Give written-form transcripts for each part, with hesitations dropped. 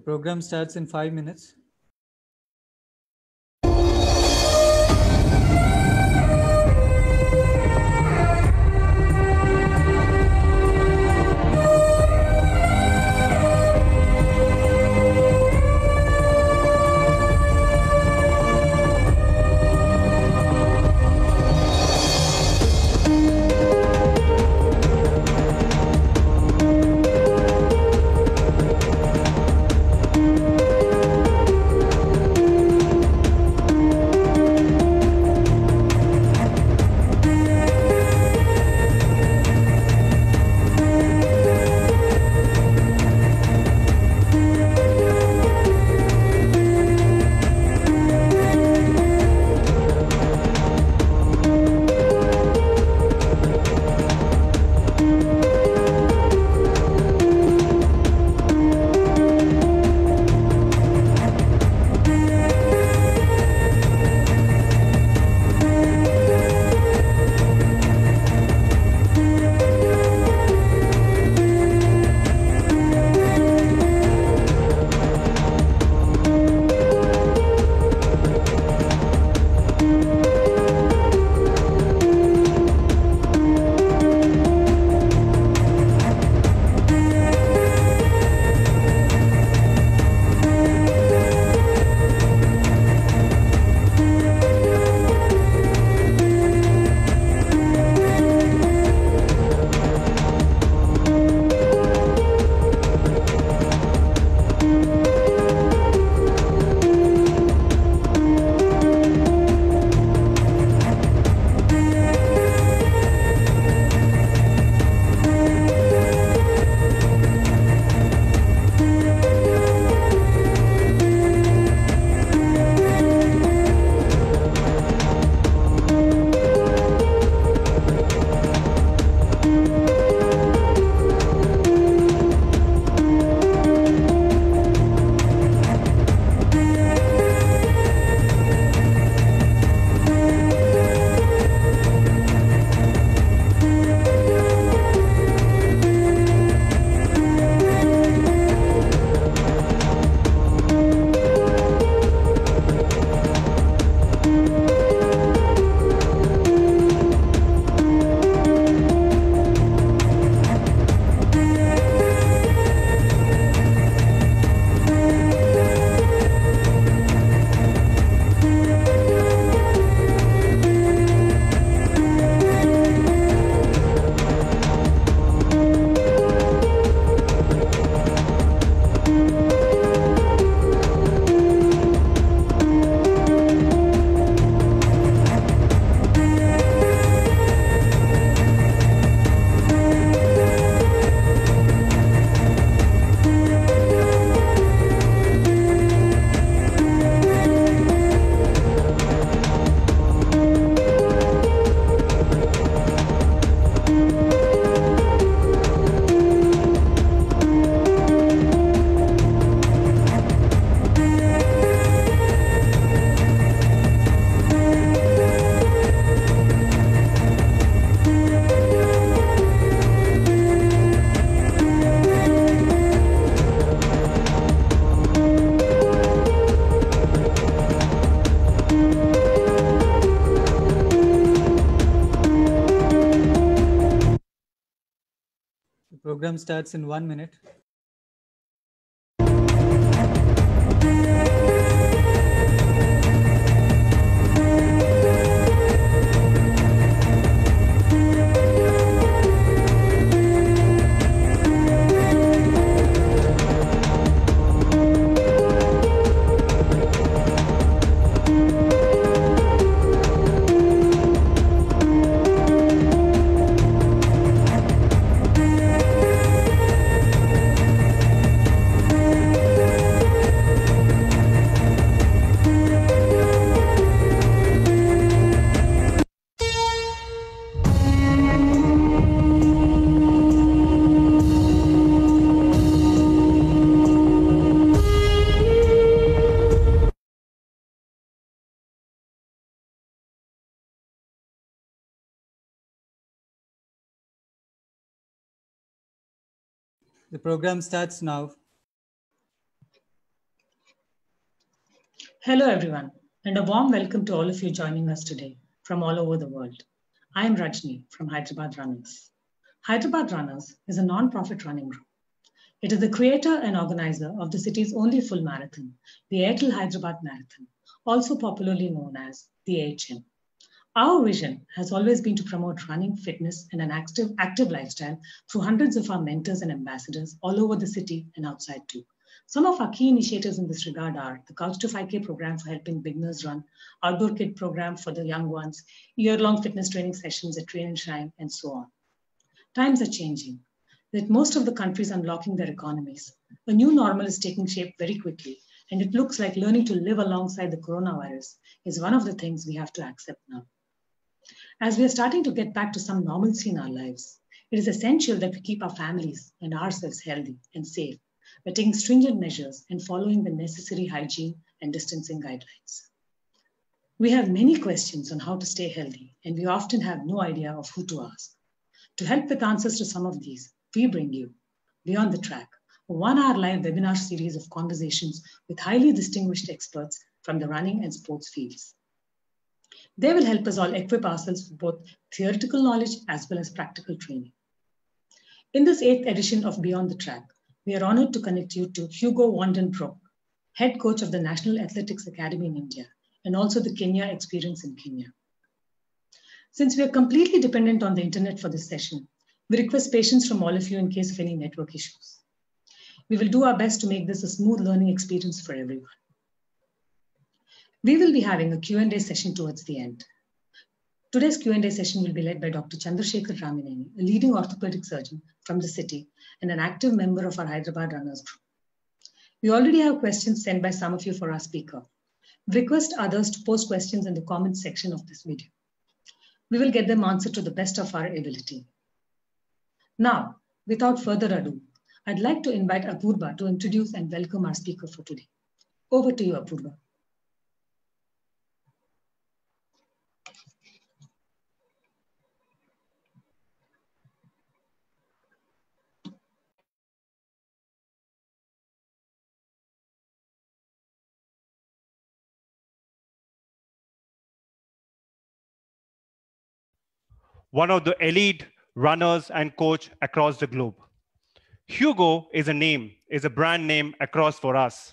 The program starts in 5 minutes. The program starts in 1 minute. The program starts now. Hello, everyone, and a warm welcome to all of you joining us today from all over the world. I am Rajni from Hyderabad Runners. Hyderabad Runners is a non-profit running group. It is the creator and organizer of the city's only full marathon, the Airtel Hyderabad Marathon, also popularly known as the AHM. Our vision has always been to promote running, fitness, and an active lifestyle through hundreds of our mentors and ambassadors all over the city and outside too. Some of our key initiatives in this regard are the Couch to 5K program for helping beginners run, Outdoor Kid program for the young ones, year-long fitness training sessions at Train and Shine, and so on. Times are changing. With most of the countries unlocking their economies, a new normal is taking shape very quickly, and it looks like learning to live alongside the coronavirus is one of the things we have to accept now. As we are starting to get back to some normalcy in our lives, it is essential that we keep our families and ourselves healthy and safe by taking stringent measures and following the necessary hygiene and distancing guidelines. We have many questions on how to stay healthy, and we often have no idea of who to ask. To help with answers to some of these, we bring you Beyond the Track, a 1-hour live webinar series of conversations with highly distinguished experts from the running and sports fields. They will help us all equip ourselves with both theoretical knowledge as well as practical training. In this 8th edition of Beyond the Track, we are honored to connect you to Hugo van den Broek, head coach of the National Athletics Academy in India, and also the Kenya experience in Kenya. Since we are completely dependent on the internet for this session, we request patience from all of you in case of any network issues. We will do our best to make this a smooth learning experience for everyone. We will be having a Q&A session towards the end. Today's Q&A session will be led by Dr. Chandrasekhar Ramineni, a leading orthopedic surgeon from the city and an active member of our Hyderabad Runners group. We already have questions sent by some of you for our speaker. We request others to post questions in the comments section of this video. We will get them answered to the best of our ability. Now, without further ado, I'd like to invite Apurva to introduce and welcome our speaker for today. Over to you, Apurva. One of the elite runners and coach across the globe. Hugo is a brand name across for us.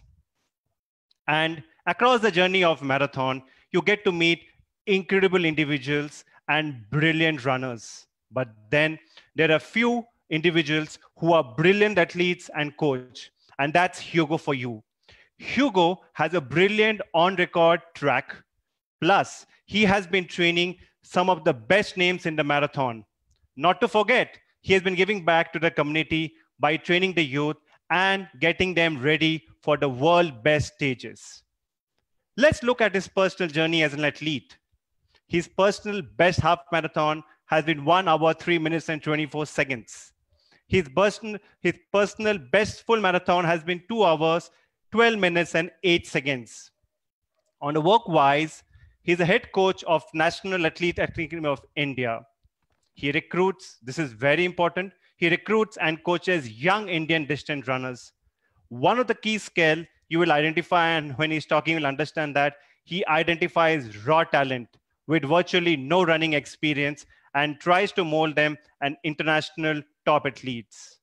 And across the journey of marathon, you get to meet incredible individuals and brilliant runners. But then there are few individuals who are brilliant athletes and coach, and that's Hugo for you. Hugo has a brilliant on-record track. Plus, he has been training some of the best names in the marathon. Not to forget, he has been giving back to the community by training the youth and getting them ready for the world best stages. Let's look at his personal journey as an athlete. His personal best half marathon has been 1 hour, 3 minutes and 24 seconds. His personal best full marathon has been 2 hours, 12 minutes and 8 seconds. On the work-wise, he's a head coach of National Athlete Academy of India. He recruits, this is very important, he recruits and coaches young Indian distance runners. One of the key skills you will identify, and when he's talking, you'll understand that he identifies raw talent with virtually no running experience and tries to mold them an international top athletes.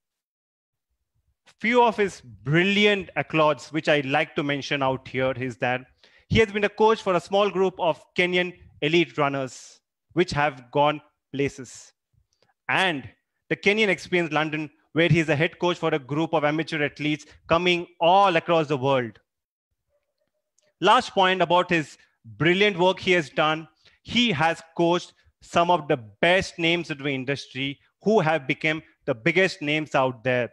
Few of his brilliant accolades, which I like to mention out here, is that he has been a coach for a small group of Kenyan elite runners, which have gone places. And the Kenyan Experience London, where he's a head coach for a group of amateur athletes coming all across the world. Last point about his brilliant work he has done, he has coached some of the best names of the industry who have become the biggest names out there.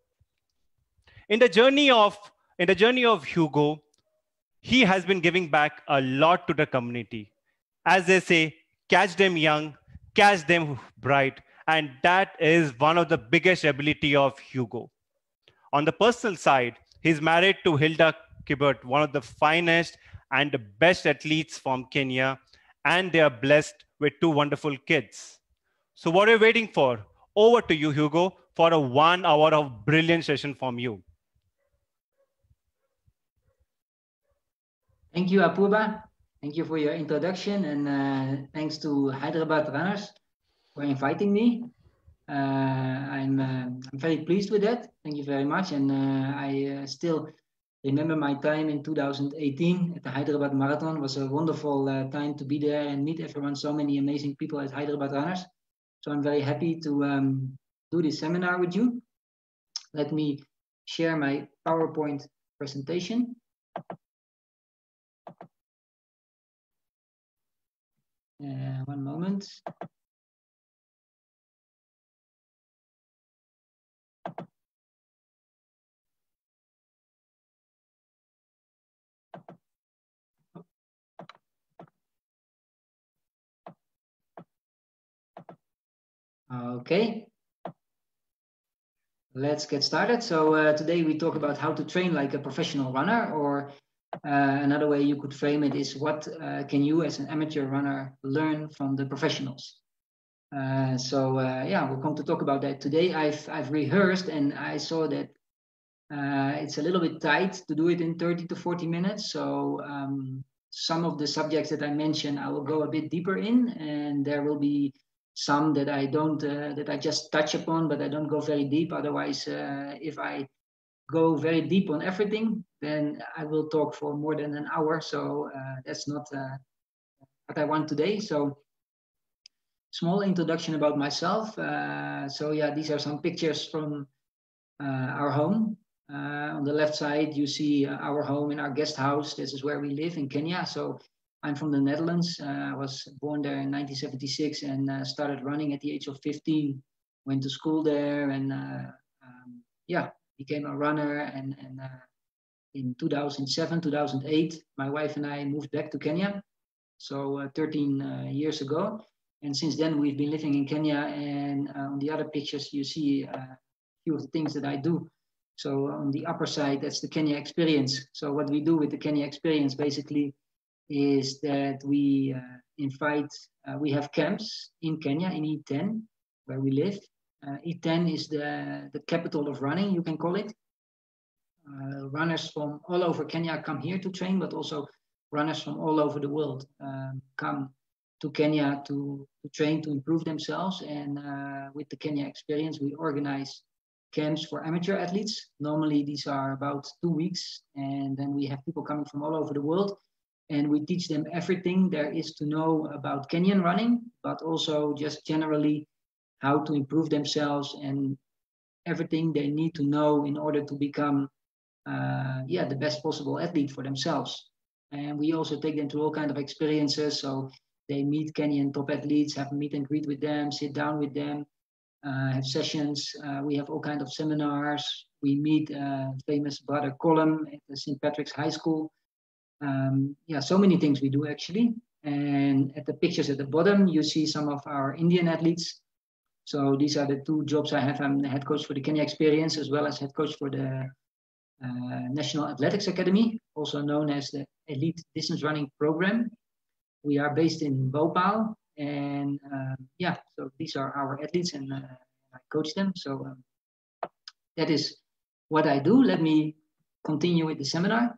In the journey of Hugo, he has been giving back a lot to the community. As they say, catch them young, catch them bright. And that is one of the biggest ability of Hugo. On the personal side, he's married to Hilda Kibert, one of the finest and the best athletes from Kenya. And they are blessed with 2 wonderful kids. So what are you waiting for? Over to you, Hugo, for a 1 hour of brilliant session from you. Thank you, Apurba. Thank you for your introduction, and thanks to Hyderabad Runners for inviting me. I'm very pleased with that. Thank you very much. And I still remember my time in 2018 at the Hyderabad Marathon. It was a wonderful time to be there and meet everyone, so many amazing people at Hyderabad Runners. So I'm very happy to do this seminar with you. Let me share my PowerPoint presentation. One moment. Okay, let's get started. So today we talk about how to train like a professional runner, or another way you could frame it is what can you as an amateur runner learn from the professionals. Yeah, we're going to talk about that today. I've rehearsed and I saw that it's a little bit tight to do it in 30 to 40 minutes. So some of the subjects that I mentioned, I will go a bit deeper in, and there will be some that I don't, that I just touch upon, but I don't go very deep. Otherwise, if I go very deep on everything, then I will talk for more than an hour. So that's not what I want today. So small introduction about myself. So yeah, these are some pictures from our home. On the left side, you see our home in our guest house. This is where we live in Kenya. So I'm from the Netherlands. I was born there in 1976 and started running at the age of 15. Went to school there and yeah, became a runner. And in 2007, 2008, my wife and I moved back to Kenya. So 13 years ago. And since then, we've been living in Kenya. And on the other pictures, you see a few of the things that I do. So on the upper side, that's the Kenya Experience. So what we do with the Kenya Experience basically is that we we have camps in Kenya, in E10, where we live. E10 is the capital of running, you can call it. Runners from all over Kenya come here to train, but also runners from all over the world come to Kenya to train, to improve themselves. And with the Kenya Experience, we organize camps for amateur athletes. Normally, these are about 2 weeks. And then we have people coming from all over the world. And we teach them everything there is to know about Kenyan running, but also just generally how to improve themselves and everything they need to know in order to become the best possible athlete for themselves. And we also take them through all kinds of experiences. So they meet Kenyan top athletes, have a meet and greet with them, sit down with them, have sessions. We have all kinds of seminars. We meet famous Brother Colum at the St. Patrick's High School. So many things we do actually. And at the pictures at the bottom, you see some of our Indian athletes. So these are the two jobs I have. I'm the head coach for the Kenya Experience, as well as head coach for the National Athletics Academy, also known as the Elite Distance Running Program. We are based in Bhopal, and so these are our athletes, and I coach them. So that is what I do. Let me continue with the seminar.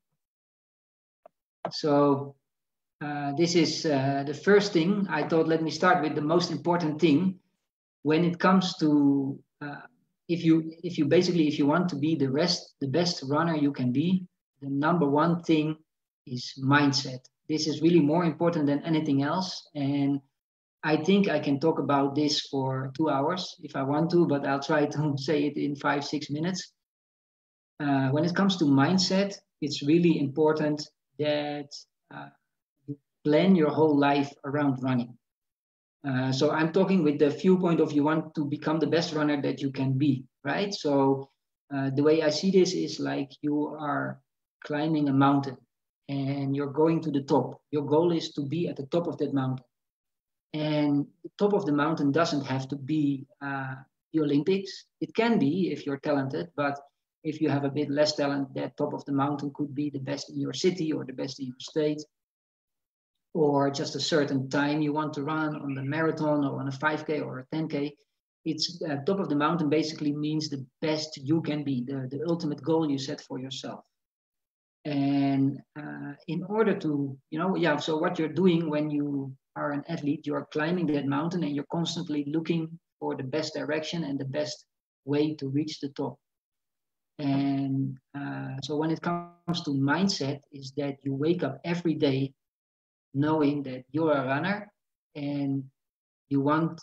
So this is the first thing. I thought, let me start with the most important thing. When it comes to if you want to be the best runner you can be, the number one thing is mindset. This is really more important than anything else. And I think I can talk about this for 2 hours if I want to, but I'll try to say it in 5-6 minutes. When it comes to mindset, it's really important that you plan your whole life around running. So I'm talking with the viewpoint of you want to become the best runner that you can be, right? So the way I see this is like you are climbing a mountain and you're going to the top. Your goal is to be at the top of that mountain. And the top of the mountain doesn't have to be the Olympics. It can be if you're talented, but if you have a bit less talent, that top of the mountain could be the best in your city or the best in your state, or just a certain time you want to run on the marathon or on a 5K or a 10K. It's top of the mountain basically means the best you can be, the ultimate goal you set for yourself. And in order to, so what you're doing when you are an athlete, you're climbing that mountain and you're constantly looking for the best direction and the best way to reach the top. And so when it comes to mindset, is that you wake up every day knowing that you're a runner and you want,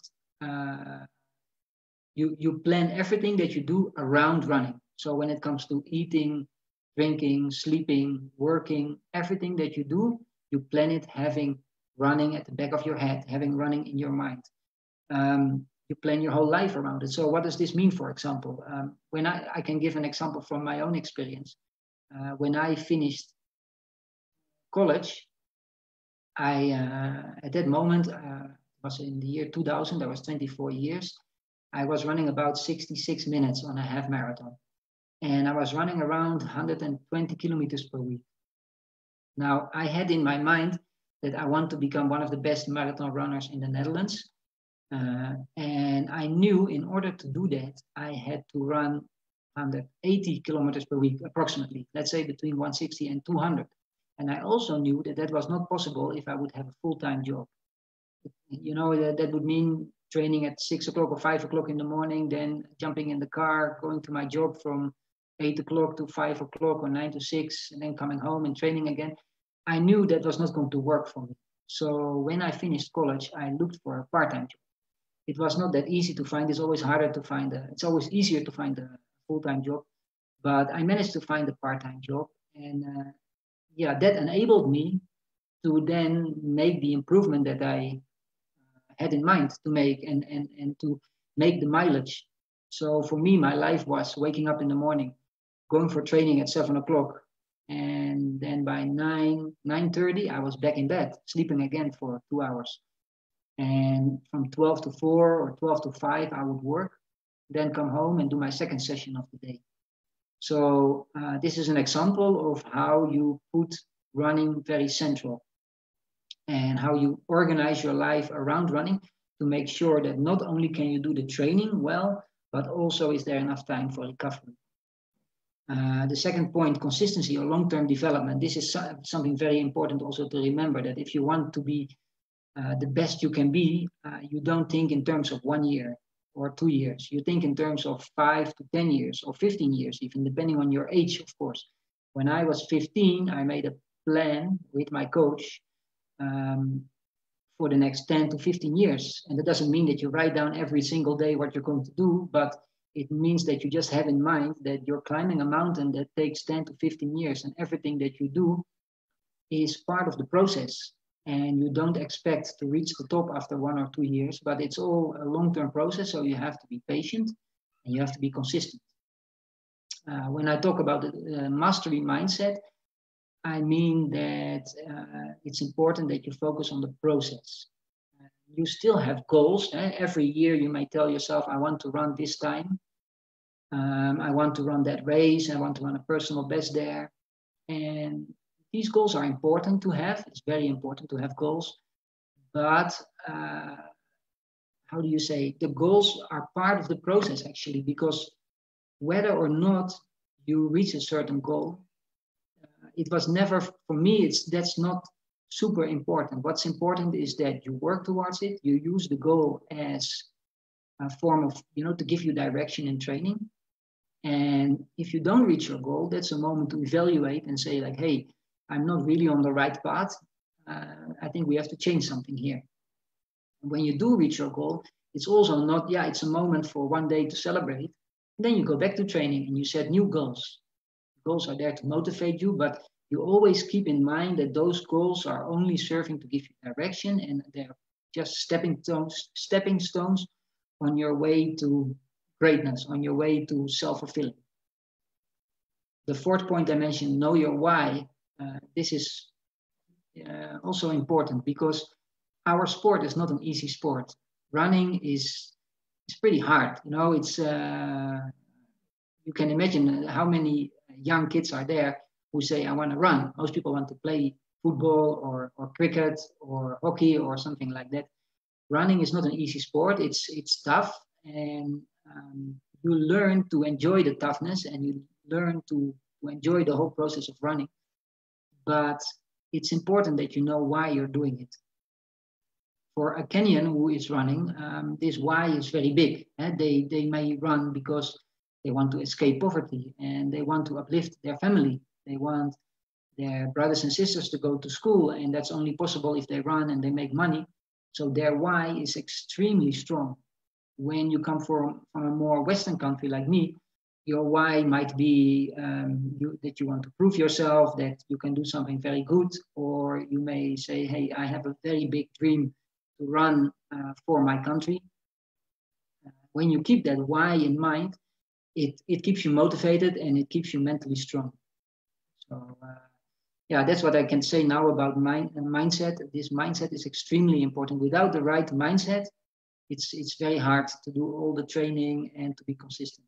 you plan everything that you do around running. So when it comes to eating, drinking, sleeping, working, everything that you do, you plan it having running at the back of your head, having running in your mind. You plan your whole life around it. So what does this mean, for example? When I can give an example from my own experience. When I finished college, at that moment, was in the year 2000, I was 24 years. I was running about 66 minutes on a half marathon. And I was running around 120 kilometers per week. Now, I had in my mind that I want to become one of the best marathon runners in the Netherlands. And I knew in order to do that, I had to run 180 kilometers per week, approximately, let's say between 160 and 200. And I also knew that that was not possible if I would have a full-time job. That would mean training at 6 o'clock or 5 o'clock in the morning, then jumping in the car, going to my job from 8 o'clock to 5 o'clock or 9 to 6, and then coming home and training again. I knew that was not going to work for me. So when I finished college, I looked for a part-time job. It was not that easy to find. It's always harder to find. It's always easier to find a full-time job. But I managed to find a part-time job. And that enabled me to then make the improvement that I had in mind to make and to make the mileage. So for me, my life was waking up in the morning, going for training at 7 o'clock. And then by 9:30, I was back in bed, sleeping again for 2 hours. And from 12 to 4 or 12 to 5, I would work, then come home and do my second session of the day. So this is an example of how you put running very central and how you organize your life around running to make sure that not only can you do the training well, but also is there enough time for recovery. The second point, consistency or long-term development. This is something very important also to remember, that if you want to be the best you can be, you don't think in terms of 1 year or 2 years. You think in terms of 5 to 10 years or 15 years, even depending on your age, of course. When I was 15, I made a plan with my coach for the next 10 to 15 years. And that doesn't mean that you write down every single day what you're going to do, but it means that you just have in mind that you're climbing a mountain that takes 10 to 15 years, and everything that you do is part of the process. And you don't expect to reach the top after 1 or 2 years, but it's all a long-term process. So you have to be patient and you have to be consistent. When I talk about the mastery mindset, I mean that it's important that you focus on the process. You still have goals. Every year you may tell yourself, I want to run this time. I want to run that race. I want to run a personal best there. And these goals are important to have. It's very important to have goals. But how do you say? The goals are part of the process, actually, because whether or not you reach a certain goal, it was never, for me, that's not super important. What's important is that you work towards it. You use the goal as a form of, to give you direction in training. And if you don't reach your goal, that's a moment to evaluate and say like, hey, I'm not really on the right path. I think we have to change something here. And when you do reach your goal, it's also not, it's a moment for one day to celebrate. And then you go back to training and you set new goals. Goals are there to motivate you, but you always keep in mind that those goals are only serving to give you direction, and they're just stepping stones on your way to greatness, on your way to self-fulfilling. The fourth point I mentioned, know your why. This is also important because our sport is not an easy sport. Running is pretty hard. It's you can imagine how many young kids are there who say, I want to run. Most people want to play football or cricket or hockey or something like that. Running is not an easy sport. It's tough, and you learn to enjoy the toughness, and you learn to enjoy the whole process of running but it's important that you know why you're doing it. For a Kenyan who is running, this why is very big. They may run because they want to escape poverty and they want to uplift their family. They want their brothers and sisters to go to school, and that's only possible if they run and they make money. So their why is extremely strong. When you come from a more Western country like me, your why might be that you want to prove yourself, that you can do something very good, or you may say, hey, I have a very big dream to run for my country. When you keep that why in mind, it keeps you motivated and it keeps you mentally strong. So yeah, that's what I can say now about mindset. This mindset is extremely important. Without the right mindset, it's very hard to do all the training and to be consistent.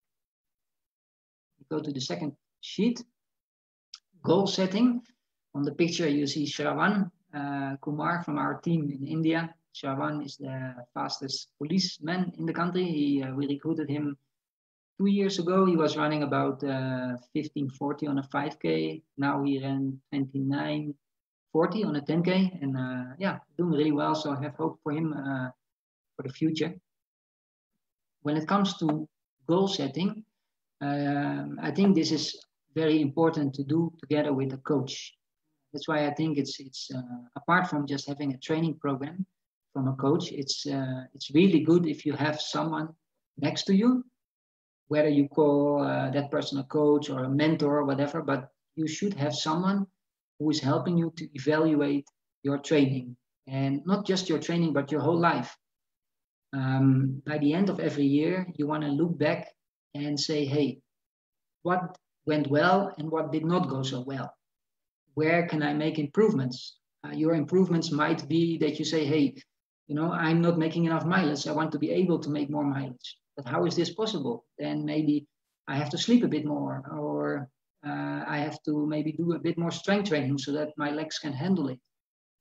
Go to the second sheet. Goal setting. On the picture, you see Shravan Kumar from our team in India. Shravan is the fastest policeman in the country. We recruited him 2 years ago. He was running about 15:40 on a 5K. Now he ran 29:40 on a 10K. And yeah, doing really well. So I have hope for him for the future. When it comes to goal setting, I think this is very important to do together with a coach. That's why I think it's apart from just having a training program from a coach, it's really good if you have someone next to you, whether you call that person a coach or a mentor or whatever, but you should have someone who is helping you to evaluate your training, and not just your training, but your whole life. By the end of every year, you want to look back and say, hey, what went well and what did not go so well? Where can I make improvements? Your improvements might be that you say, hey, you know, I'm not making enough mileage. I want to be able to make more mileage. But how is this possible? Then maybe I have to sleep a bit more, or I have to maybe do a bit more strength training so that my legs can handle it.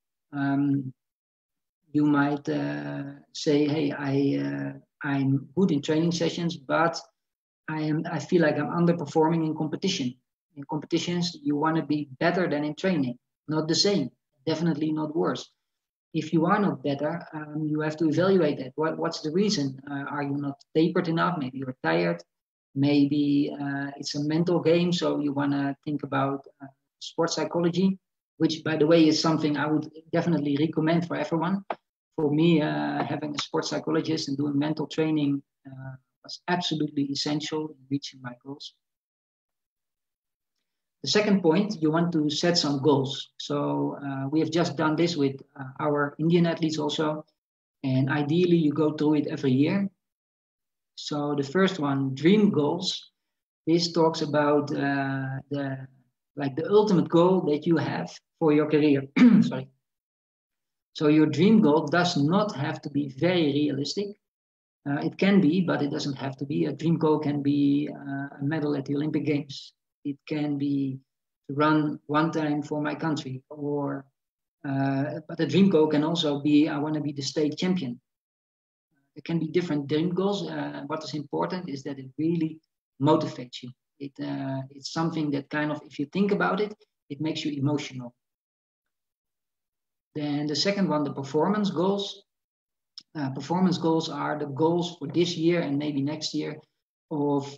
You might say, hey, I'm good in training sessions, but I feel like I'm underperforming in competition. In competitions, you want to be better than in training, not the same, definitely not worse. If you are not better, you have to evaluate that. What's the reason? Are you not tapered enough? Maybe you're tired. Maybe it's a mental game, so you want to think about sports psychology, which, by the way, is something I would definitely recommend for everyone. For me, having a sports psychologist and doing mental training was absolutely essential in reaching my goals. The second point, you want to set some goals. So we have just done this with our Indian athletes also, and ideally you go through it every year. So the first one, dream goals. This talks about the ultimate goal that you have for your career. Sorry. So your dream goal does not have to be very realistic. It can be, but it doesn't have to be. A dream goal can be a medal at the Olympic Games. It can be to run one time for my country, or but a dream goal can also be, I want to be the state champion. There can be different dream goals. What is important is that it really motivates you. It's something that kind of, if you think about it, it makes you emotional. Then the second one, the performance goals. Performance goals are the goals for this year and maybe next year of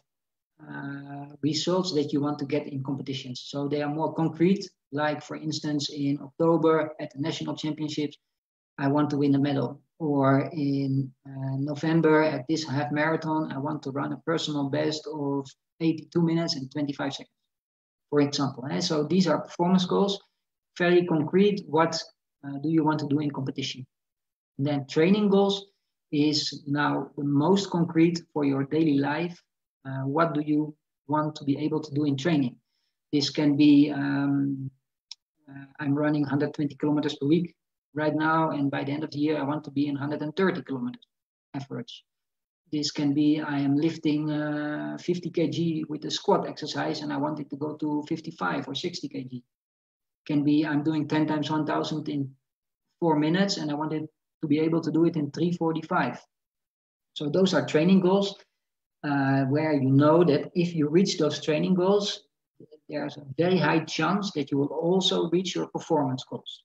results that you want to get in competitions. So they are more concrete, like for instance, in October at the national championships, I want to win a medal. Or in November at this half marathon, I want to run a personal best of 82 minutes and 25 seconds, for example. So these are performance goals, very concrete. What do you want to do in competition? And then training goals is now the most concrete for your daily life. What do you want to be able to do in training? This can be, I'm running 120 kilometers per week right now, and by the end of the year, I want to be in 130 kilometers average. This can be, I am lifting 50 kg with a squat exercise, and I want it to go to 55 or 60 kg. Can be, I'm doing 10 times 1,000 in 4 minutes, and I want it to be able to do it in 3:45. So those are training goals where you know that if you reach those training goals, there's a very high chance that you will also reach your performance goals.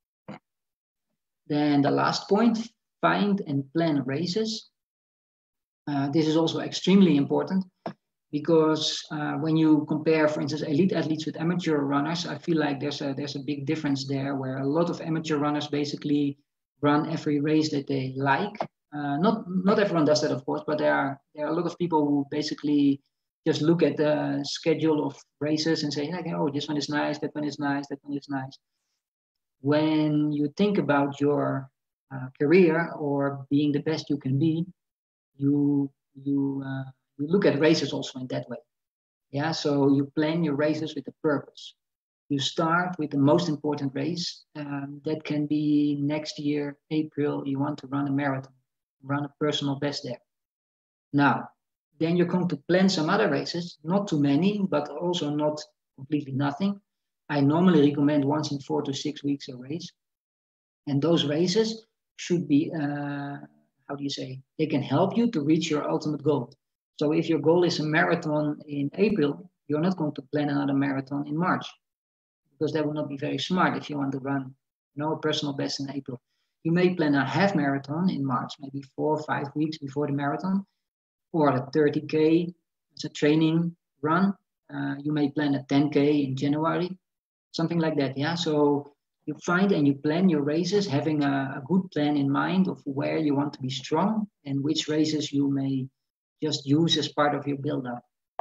Then the last point, find and plan races. This is also extremely important because when you compare, for instance, elite athletes with amateur runners, I feel like there's a big difference there, where a lot of amateur runners basically run every race that they like. Not everyone does that, of course, but there are a lot of people who basically just look at the schedule of races and say, okay, oh, this one is nice, that one is nice, that one is nice. When you think about your career or being the best you can be, you look at races also in that way. Yeah, so you plan your races with a purpose. You start with the most important race. That can be next year, April, you want to run a marathon, run a personal best there. Now, then you're going to plan some other races, not too many, but also not completely nothing. I normally recommend once in 4 to 6 weeks a race. And those races should be, they can help you to reach your ultimate goal. So if your goal is a marathon in April, you're not going to plan another marathon in March, because that would not be very smart if you want to run a personal best in April. You may plan a half marathon in March, maybe 4 or 5 weeks before the marathon, or a 30K as a training run. You may plan a 10K in January, something like that. Yeah. So you find and you plan your races, having a good plan in mind of where you want to be strong and which races you may just use as part of your build-up.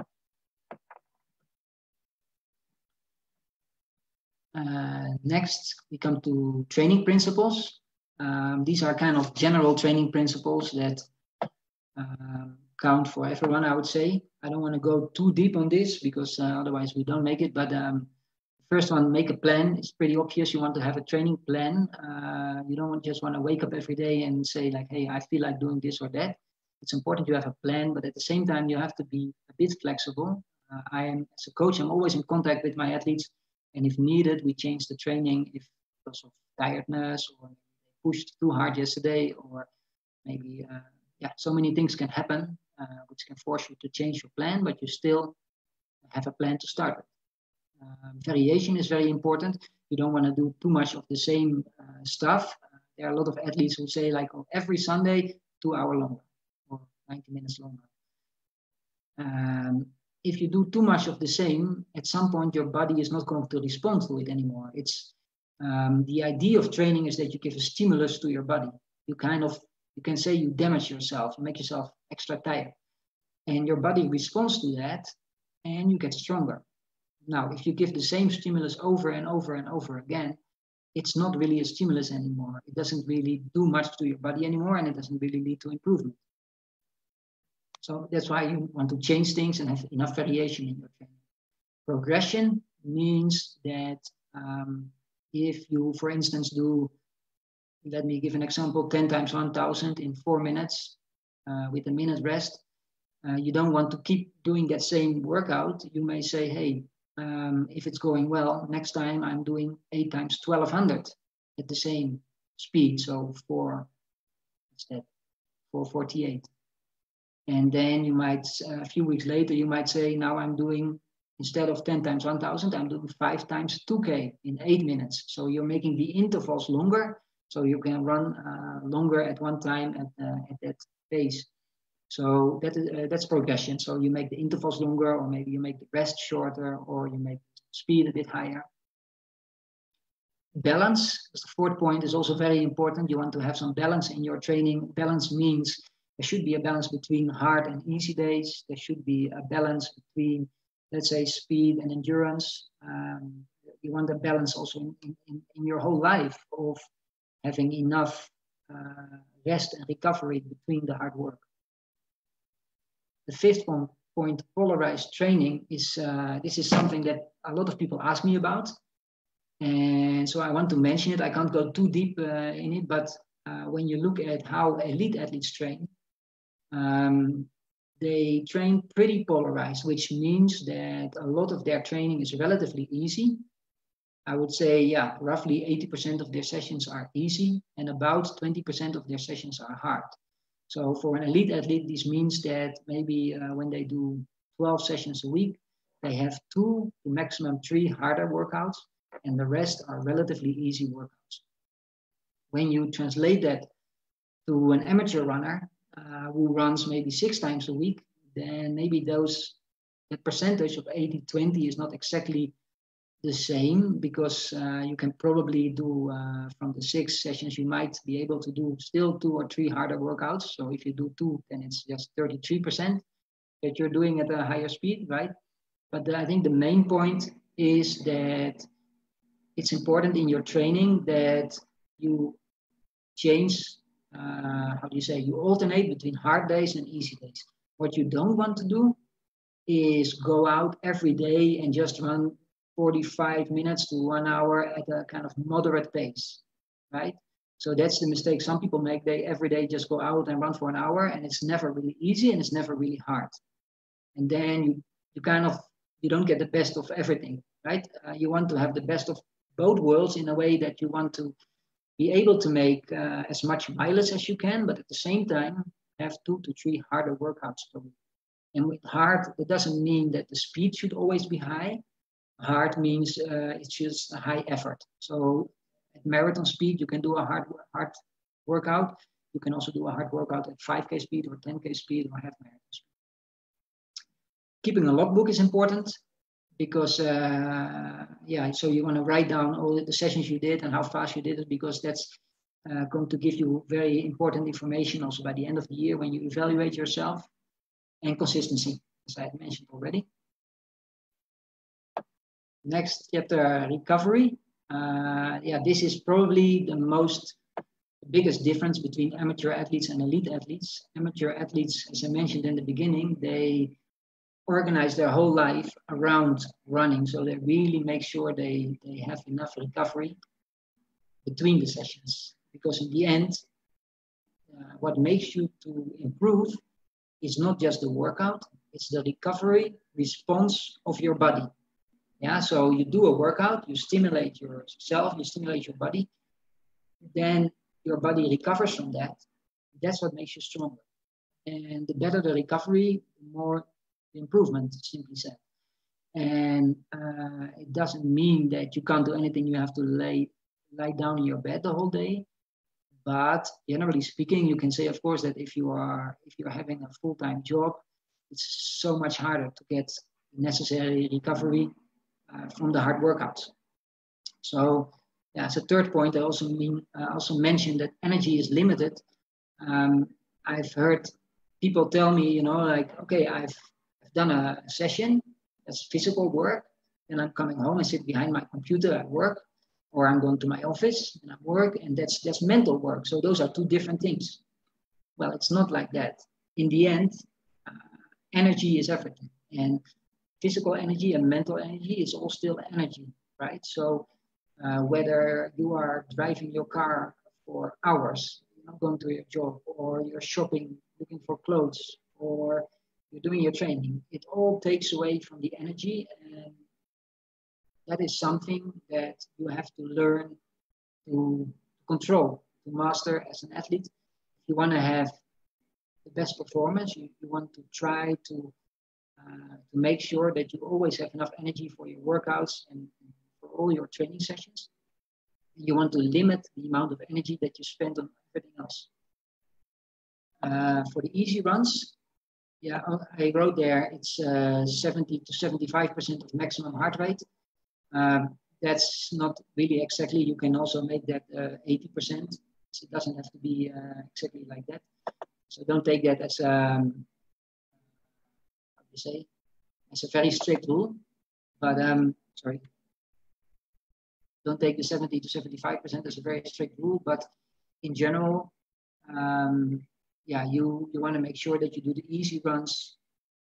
Next, we come to training principles. These are kind of general training principles that count for everyone, I would say. I don't want to go too deep on this because otherwise we don't make it. But first one, make a plan. It's pretty obvious. You want to have a training plan. You don't just want to wake up every day and say like, hey, I feel like doing this or that. It's important you have a plan, but at the same time, you have to be a bit flexible. As a coach, I'm always in contact with my athletes. And if needed, we change the training if because of tiredness or they pushed too hard yesterday, or maybe, so many things can happen, which can force you to change your plan, but you still have a plan to start with. Variation is very important. You don't want to do too much of the same stuff. There are a lot of athletes who say like, oh, every Sunday, 2 hours longer or 90 minutes longer. If you do too much of the same, at some point your body is not going to respond to it anymore. It's the idea of training is that you give a stimulus to your body. You can say you damage yourself, you make yourself extra tired, and your body responds to that, and you get stronger. Now, if you give the same stimulus over and over and over again, it's not really a stimulus anymore. It doesn't really do much to your body anymore, and it doesn't really lead to improvement. So that's why you want to change things and have enough variation in your training. Progression means that if you, for instance, do, let me give an example, 10 times 1,000 in 4 minutes with a minute rest, you don't want to keep doing that same workout. You may say, hey, if it's going well, next time I'm doing 8 times 1,200 at the same speed. So 448. And then you might, a few weeks later, you might say, now I'm doing, instead of 10 times 1,000, I'm doing 5 times 2K in 8 minutes. So you're making the intervals longer, so you can run longer at one time at that pace. So that's progression. So you make the intervals longer, or maybe you make the rest shorter, or you make speed a bit higher. Balance, as the 4th point, is also very important. You want to have some balance in your training. Balance means there should be a balance between hard and easy days. There should be a balance between, let's say, speed and endurance. You want a balance also in your whole life of having enough rest and recovery between the hard work. The 5th point, polarized training, is this is something that a lot of people ask me about. And so I want to mention it. I can't go too deep in it, but when you look at how elite athletes train, they train pretty polarized, which means that a lot of their training is relatively easy. I would say, yeah, roughly 80% of their sessions are easy and about 20% of their sessions are hard. So for an elite athlete, this means that maybe when they do 12 sessions a week, they have 2 to maximum 3 harder workouts, and the rest are relatively easy workouts. When you translate that to an amateur runner who runs maybe 6 times a week, then maybe that percentage of 80-20 is not exactly the same, because you can probably do from the 6 sessions, you might be able to do still 2 or 3 harder workouts. So if you do 2, then it's just 33% that you're doing at a higher speed, right? But I think the main point is that it's important in your training that you change, you alternate between hard days and easy days. What you don't want to do is go out every day and just run 45 minutes to 1 hour at a kind of moderate pace, right? So that's the mistake some people make. They every day just go out and run for an hour, and it's never really easy and it's never really hard. And then you don't get the best of everything, right? You want to have the best of both worlds in a way that you want to be able to make as much mileage as you can, but at the same time have 2 to 3 harder workouts per week. And with hard, it doesn't mean that the speed should always be high. Hard means it's just a high effort. So at marathon speed, you can do a hard workout. You can also do a hard workout at 5K speed or 10K speed or half marathon speed. Keeping a logbook is important because, so you want to write down all the sessions you did and how fast you did it, because that's going to give you very important information also by the end of the year when you evaluate yourself. And consistency, as I had mentioned already. Next chapter, recovery. This is probably the biggest difference between amateur athletes and elite athletes. Amateur athletes, as I mentioned in the beginning, they organize their whole life around running. So they really make sure they have enough recovery between the sessions. Because in the end, what makes you to improve is not just the workout, it's the recovery response of your body. Yeah, so you do a workout, you stimulate yourself, you stimulate your body, then your body recovers from that. That's what makes you stronger. And the better the recovery, the more the improvement, simply said. And it doesn't mean that you can't do anything, you have to lie down in your bed the whole day. But generally speaking, you can say, of course, that if you're having a full-time job, it's so much harder to get necessary recovery from the hard workouts. So, as a third point, I also mentioned that energy is limited. I've heard people tell me, okay, I've done a session, that's physical work, and I'm coming home and sit behind my computer at work. Or I'm going to my office and I work, and that's mental work. So those are 2 different things. Well, it's not like that. In the end, energy is everything. And physical energy and mental energy is all still energy, right? So whether you are driving your car for hours, going to your job, or you're shopping, looking for clothes, or you're doing your training, it all takes away from the energy. And that is something that you have to learn to control, to master as an athlete. If you want to have the best performance, you want to try to make sure that you always have enough energy for your workouts and for all your training sessions. You want to limit the amount of energy that you spend on everything else. For the easy runs, I wrote there, it's 70 to 75% of maximum heart rate. That's not really exactly, you can also make that 80%. So it doesn't have to be exactly like that. So don't take that as as a very strict rule, but don't take the 70 to 75% as a very strict rule, but in general, you want to make sure that you do the easy runs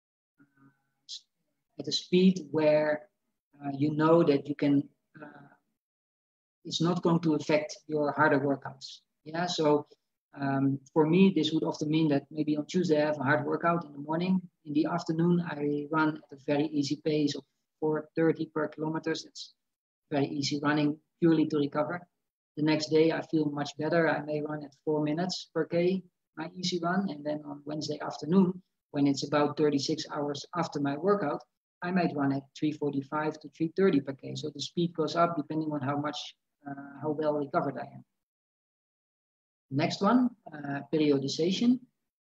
at a speed where you know that you can, it's not going to affect your harder workouts. Yeah, so for me, this would often mean that maybe on Tuesday I have a hard workout in the morning. In the afternoon, I run at a very easy pace of 4:30 per kilometers. It's very easy running purely to recover. The next day, I feel much better. I may run at 4 minutes per K, my easy run. And then on Wednesday afternoon, when it's about 36 hours after my workout, I might run at 345 to 330 per K. So the speed goes up depending on how well recovered I am. Next one, periodization.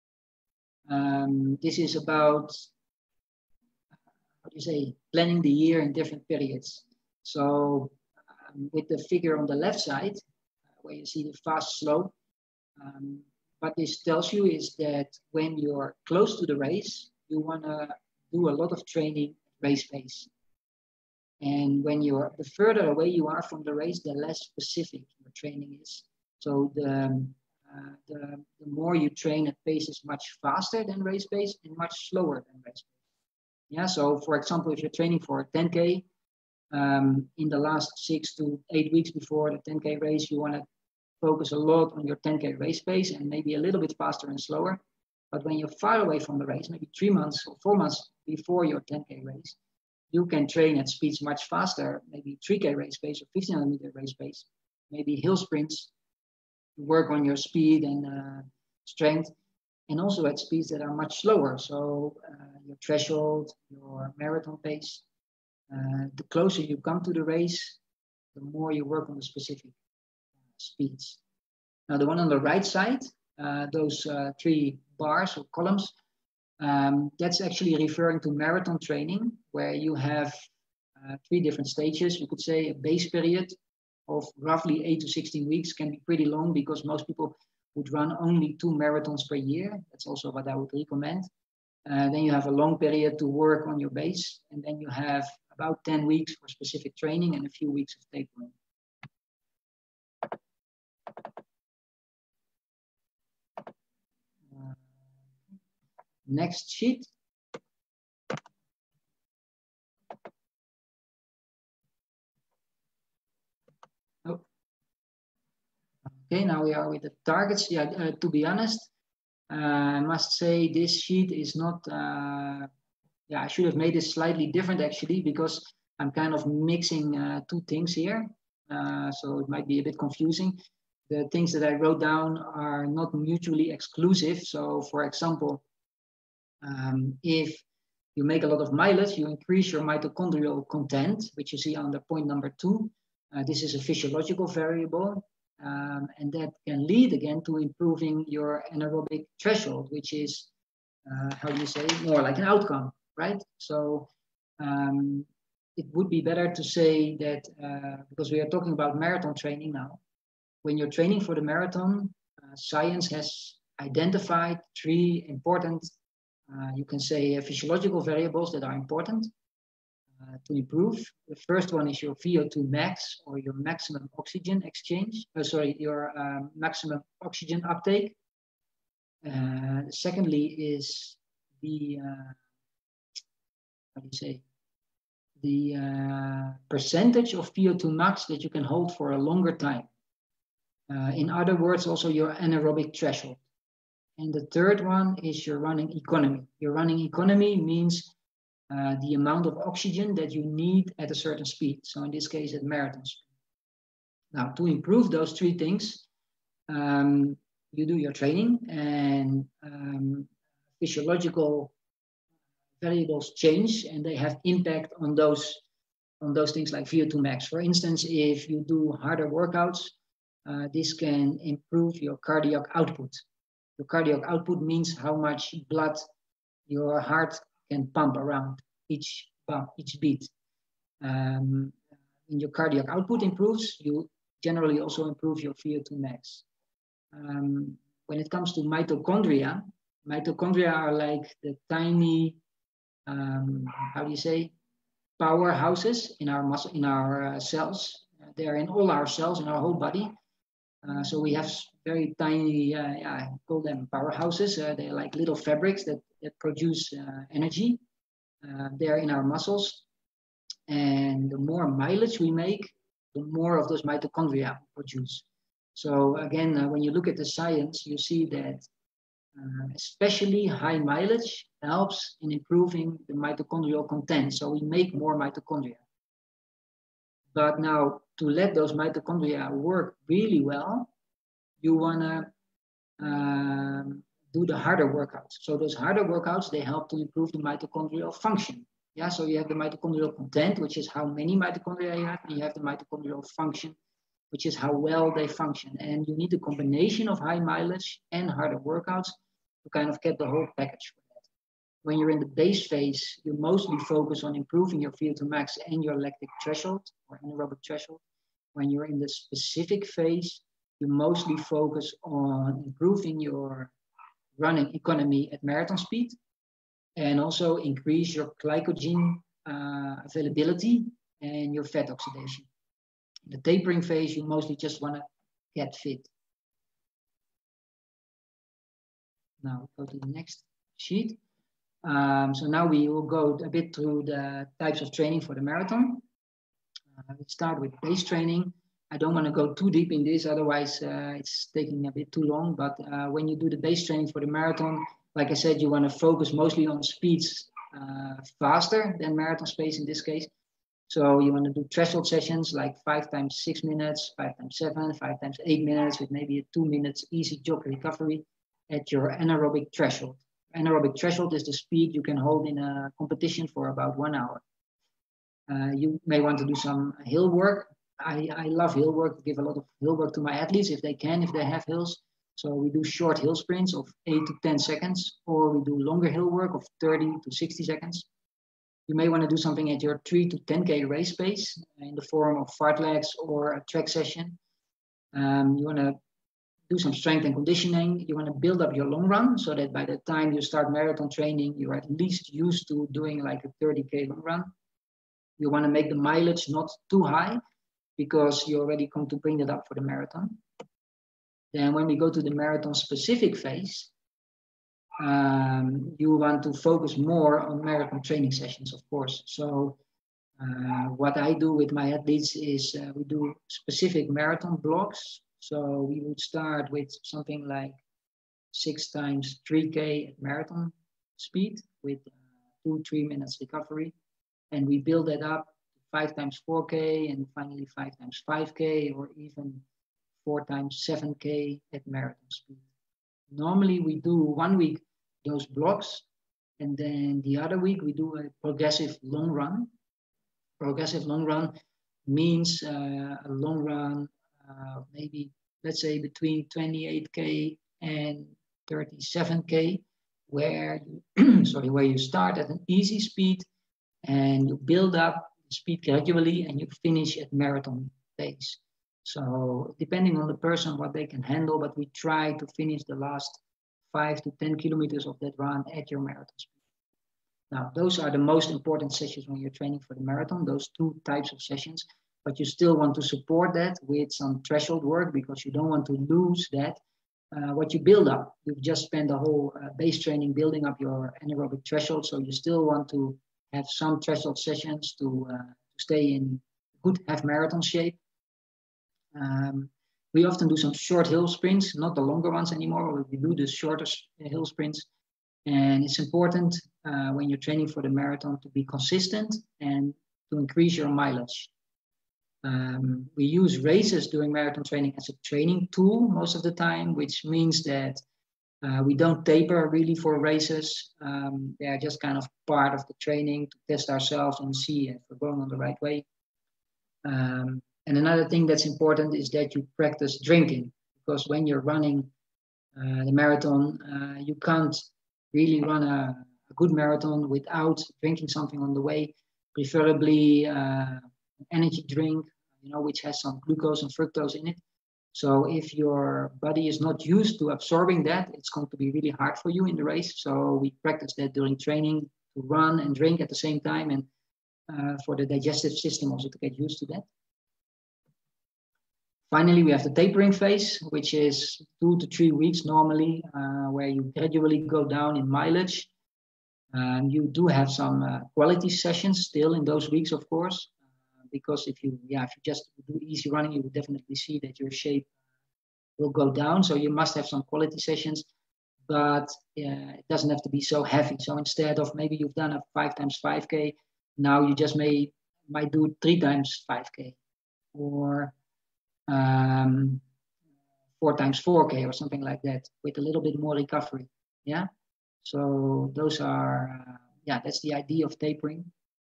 This is about, planning the year in different periods. So with the figure on the left side, where you see the fast slope, what this tells you is that when you're close to the race, you want to do a lot of training at race pace. And when the further away you are from the race, the less specific your training is. So the more you train at paces much faster than race pace and much slower than race pace. Yeah, so for example, if you're training for a 10K, in the last 6 to 8 weeks before the 10K race, you want to focus a lot on your 10K race pace and maybe a little bit faster and slower. But when you're far away from the race, maybe 3 months or 4 months before your 10K race, you can train at speeds much faster, maybe 3K race pace or 1500 meter race pace, maybe hill sprints, work on your speed and strength, and also at speeds that are much slower. So your threshold, your marathon pace, the closer you come to the race, the more you work on the specific speeds. Now the one on the right side, those 3 bars or columns, that's actually referring to marathon training, where you have 3 different stages. You could say a base period of roughly 8 to 16 weeks, can be pretty long because most people would run only 2 marathons per year. That's also what I would recommend. Then you have a long period to work on your base, and then you have about 10 weeks for specific training and a few weeks of tapering. Next sheet. Oh. Okay, now we are with the targets. Yeah, to be honest, I must say this sheet is not, I should have made it slightly different actually, because I'm kind of mixing 2 things here. So it might be a bit confusing. The things that I wrote down are not mutually exclusive. So for example, if you make a lot of mileage, you increase your mitochondrial content, which you see under point number 2. This is a physiological variable, and that can lead again to improving your anaerobic threshold, which is, more like an outcome, right? So it would be better to say that, because we are talking about marathon training now, when you're training for the marathon, science has identified 3 important, you can say, physiological variables that are important to improve. The first one is your VO2 max, or your maximum oxygen exchange. Your maximum oxygen uptake. Secondly is the percentage of VO2 max that you can hold for a longer time. In other words, also your anaerobic threshold. And the third one is your running economy. Your running economy means the amount of oxygen that you need at a certain speed. So in this case, at marathon speed. Now, to improve those 3 things, you do your training, and physiological variables change, and they have impact on those things like VO2 max. For instance, if you do harder workouts, this can improve your cardiac output. Your cardiac output means how much blood your heart can pump around each beat. When your cardiac output improves, you generally also improve your VO2 max. When it comes to mitochondria are like the tiny, powerhouses in our muscle, in our cells. They are in all our cells, in our whole body. So we have very tiny, I call them powerhouses. They're like little fabrics that produce energy. They're in our muscles. And the more mileage we make, the more of those mitochondria produce. So again, when you look at the science, you see that especially high mileage helps in improving the mitochondrial content. So we make more mitochondria. But now, to let those mitochondria work really well, you want to do the harder workouts. So those harder workouts, they help to improve the mitochondrial function. Yeah, so you have the mitochondrial content, which is how many mitochondria you have, and you have the mitochondrial function, which is how well they function. And you need a combination of high mileage and harder workouts to kind of get the whole package for that. When you're in the base phase, you mostly focus on improving your VO2 max and your lactic threshold or anaerobic threshold. When you're in the specific phase, you mostly focus on improving your running economy at marathon speed and also increase your glycogen availability and your fat oxidation. In the tapering phase, you mostly just want to get fit. Now go to the next sheet. So now we will go a bit through the types of training for the marathon. Let's start with base training. I don't want to go too deep in this, otherwise it's taking a bit too long. But when you do the base training for the marathon, like I said, you want to focus mostly on speeds faster than marathon space in this case. So you want to do threshold sessions like 5 times 6 minutes, 5 times 7, 5 times 8 minutes with maybe a 2 minutes easy jog recovery at your anaerobic threshold. Anaerobic threshold is the speed you can hold in a competition for about 1 hour. You may want to do some hill work. I love hill work, give a lot of hill work to my athletes if they can, if they have hills. So we do short hill sprints of 8 to 10 seconds, or we do longer hill work of 30 to 60 seconds. You may want to do something at your 3 to 10K race pace in the form of fartleks or a track session. You want to do some strength and conditioning. You want to build up your long run so that by the time you start marathon training, you're at least used to doing like a 30K long run. You want to make the mileage not too high because you're already going to bring it up for the marathon. Then when we go to the marathon specific phase, you want to focus more on marathon training sessions, of course. So what I do with my athletes is we do specific marathon blocks. So we would start with something like 6 times 3K at marathon speed with 2-3 minutes recovery. And we build that up 5 times 4K and finally 5 times 5K or even 4 times 7K at marathon speed. Normally we do 1 week those blocks, and then the other week we do a progressive long run. Progressive long run means a long run, maybe let's say between 28K and 37K, where you, where you start at an easy speed and you build up the speed gradually and you finish at marathon pace. So depending on the person, what they can handle, but we try to finish the last 5 to 10 kilometers of that run at your marathon speed. Now, those are the most important sessions when you're training for the marathon, those 2 types of sessions, but you still want to support that with some threshold work because you don't want to lose that, what you build up. You've just spent the whole base training building up your anaerobic threshold, so you still want to have some threshold sessions to stay in good half marathon shape. We often do some short hill sprints, not the longer ones anymore, but we do the shorter hill sprints. And it's important when you're training for the marathon to be consistent and to increase your mileage. We use races during marathon training as a training tool most of the time, which means that we don't taper really for races. They are just kind of part of the training to test ourselves and see if we're going on the right way. And another thing that's important is that you practice drinking, because when you're running the marathon, you can't really run a good marathon without drinking something on the way, preferably an energy drink, which has some glucose and fructose in it. So if your body is not used to absorbing that, it's going to be really hard for you in the race. So we practice that during training to run and drink at the same time, and for the digestive system also to get used to that. Finally, we have the tapering phase, which is 2 to 3 weeks normally, where you gradually go down in mileage. You do have some quality sessions still in those weeks, of course, because if you just do easy running, you will definitely see that your shape will go down. So you must have some quality sessions, but it doesn't have to be so heavy. So instead of maybe you've done a 5 times 5K, now you just might do 3 times 5K or 4 times 4K or something like that with a little bit more recovery. Yeah. So those are, that's the idea of tapering.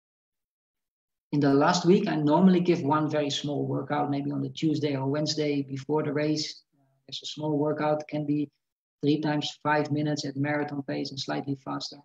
In the last week, I normally give one very small workout, maybe on the Tuesday or Wednesday before the race. There's a small workout, can be 3 times 5 minutes at marathon pace and slightly faster.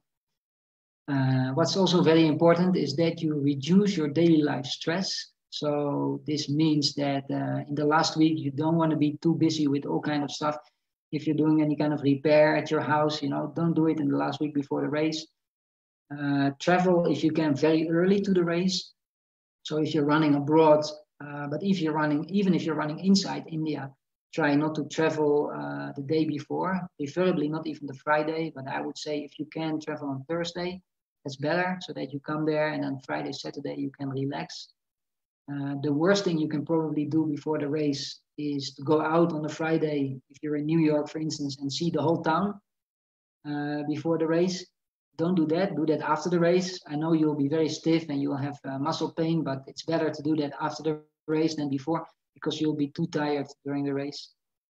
What's also very important is that you reduce your daily life stress. So this means that in the last week, you don't want to be too busy with all kind of stuff. If you're doing any kind of repair at your house, don't do it in the last week before the race. Travel, if you can, very early to the race. So if you're running abroad, but even if you're running inside India, try not to travel the day before, preferably not even the Friday, but I would say if you can travel on Thursday, that's better, so that you come there and then Friday, Saturday, you can relax. The worst thing you can probably do before the race is to go out on a Friday, if you're in New York, for instance, and see the whole town before the race. Don't do that. Do that after the race. I know you'll be very stiff and you'll have muscle pain, but it's better to do that after the race than before, because you'll be too tired during the race.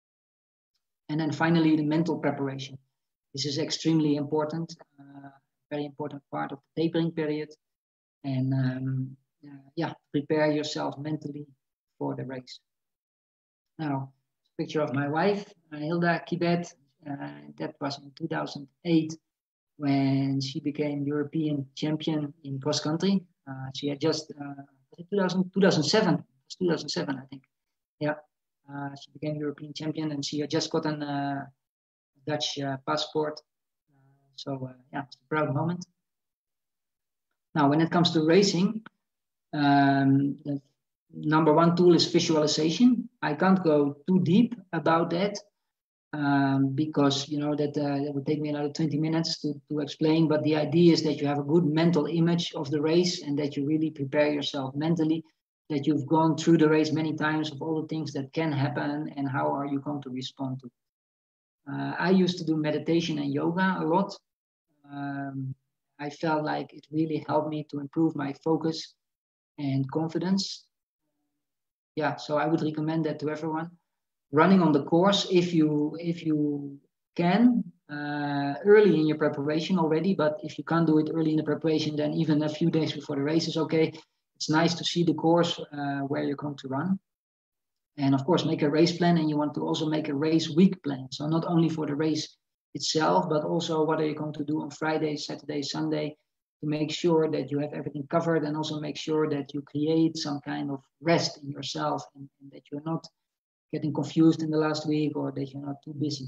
And then finally, the mental preparation. This is extremely important, very important part of the tapering period. And prepare yourself mentally for the race. Now, picture of my wife, Hilda Kibet. That was in 2008 when she became European champion in cross country. She had just 2007. 2007, I think. Yeah, she became European champion, and she had just gotten a Dutch passport. It's a proud moment. Now, when it comes to racing, the number one tool is visualization. I can't go too deep about that because that would take me another 20 minutes to explain. But the idea is that you have a good mental image of the race and that you really prepare yourself mentally, that you've gone through the race many times of all the things that can happen and how are you going to respond to it. I used to do meditation and yoga a lot. I felt like it really helped me to improve my focus and confidence. Yeah, so I would recommend that to everyone. Running on the course, if you can, early in your preparation already, but if you can't do it early in the preparation, then even a few days before the race is okay. It's nice to see the course where you're going to run. And of course, make a race plan, and you want to also make a race week plan. So not only for the race itself, but also what are you going to do on Friday, Saturday, Sunday, to make sure that you have everything covered, and also make sure that you create some kind of rest in yourself and that you're not getting confused in the last week or that you're not too busy.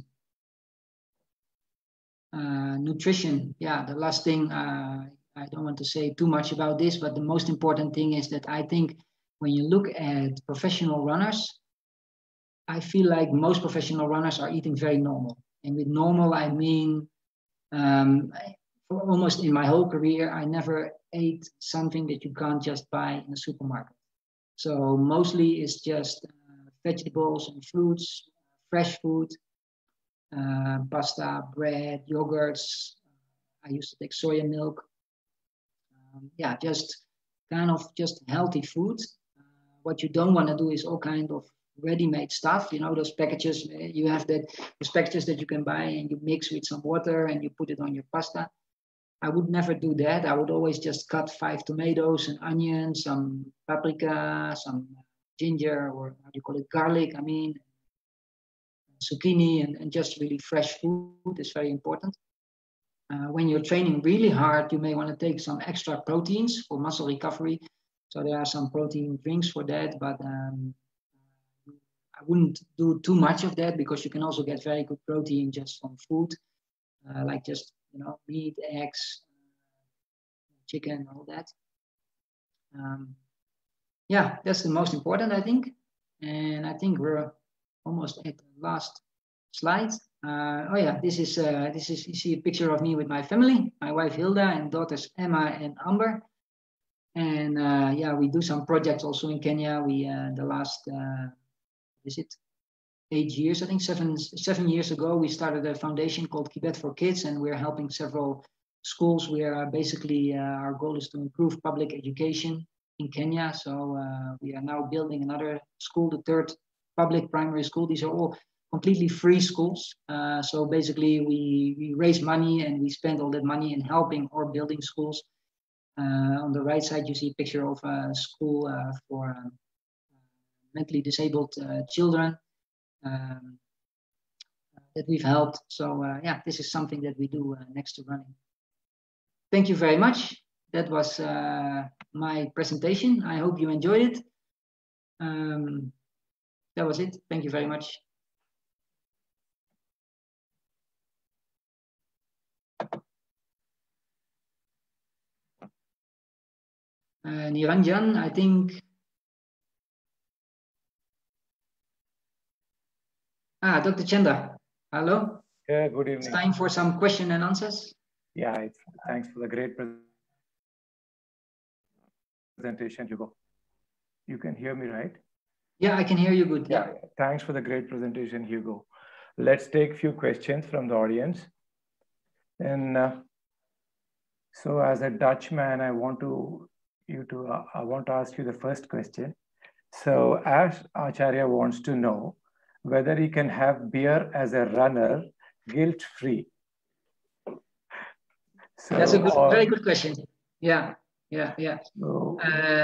Nutrition, yeah, the last thing, I don't want to say too much about this, but the most important thing is that I think when you look at professional runners, I feel like most professional runners are eating very normal. And with normal, I mean, for almost in my whole career, I never ate something that you can't just buy in a supermarket. So mostly it's just vegetables and fruits, fresh food, pasta, bread, yogurts. I used to take soya milk. Just kind of just healthy food. What you don't want to do is all kind of ready-made stuff. Those packages, you have those packages that you can buy and you mix with some water and you put it on your pasta. I would never do that. I would always just cut 5 tomatoes, an onion, some paprika, some ginger, or how do you call it, garlic, zucchini, and just really fresh food is very important. When you're training really hard, you may want to take some extra proteins for muscle recovery. So there are some protein drinks for that, but I wouldn't do too much of that because you can also get very good protein just from food, like just meat, eggs, chicken, all that. That's the most important, I think. And I think we're almost at the last slide. This is you see a picture of me with my family, my wife Hilda and daughters Emma and Amber. And we do some projects also in Kenya. We the last 8 years, I think 7 years ago, we started a foundation called Kibet for Kids, and we're helping several schools where basically our goal is to improve public education in Kenya. So we are now building another school, the 3rd public primary school. These are all completely free schools. So basically we raise money and we spend all that money in helping or building schools. On the right side, you see a picture of a school for mentally disabled children that we've helped. So yeah, this is something that we do next to running. Thank you very much. That was my presentation. I hope you enjoyed it. That was it. Thank you very much. Niranjan, I think. Dr. Chanda, hello. Yeah, good evening. It's time for some question and answers. Yeah, thanks for the great presentation, Hugo. You can hear me, right? Yeah, I can hear you good. Yeah, thanks for the great presentation, Hugo. Let's take a few questions from the audience. And so as a Dutchman, I want to ask you the first question. So Ash Acharya wants to know whether he can have beer as a runner guilt-free. So, that's a very good question. Yeah. So,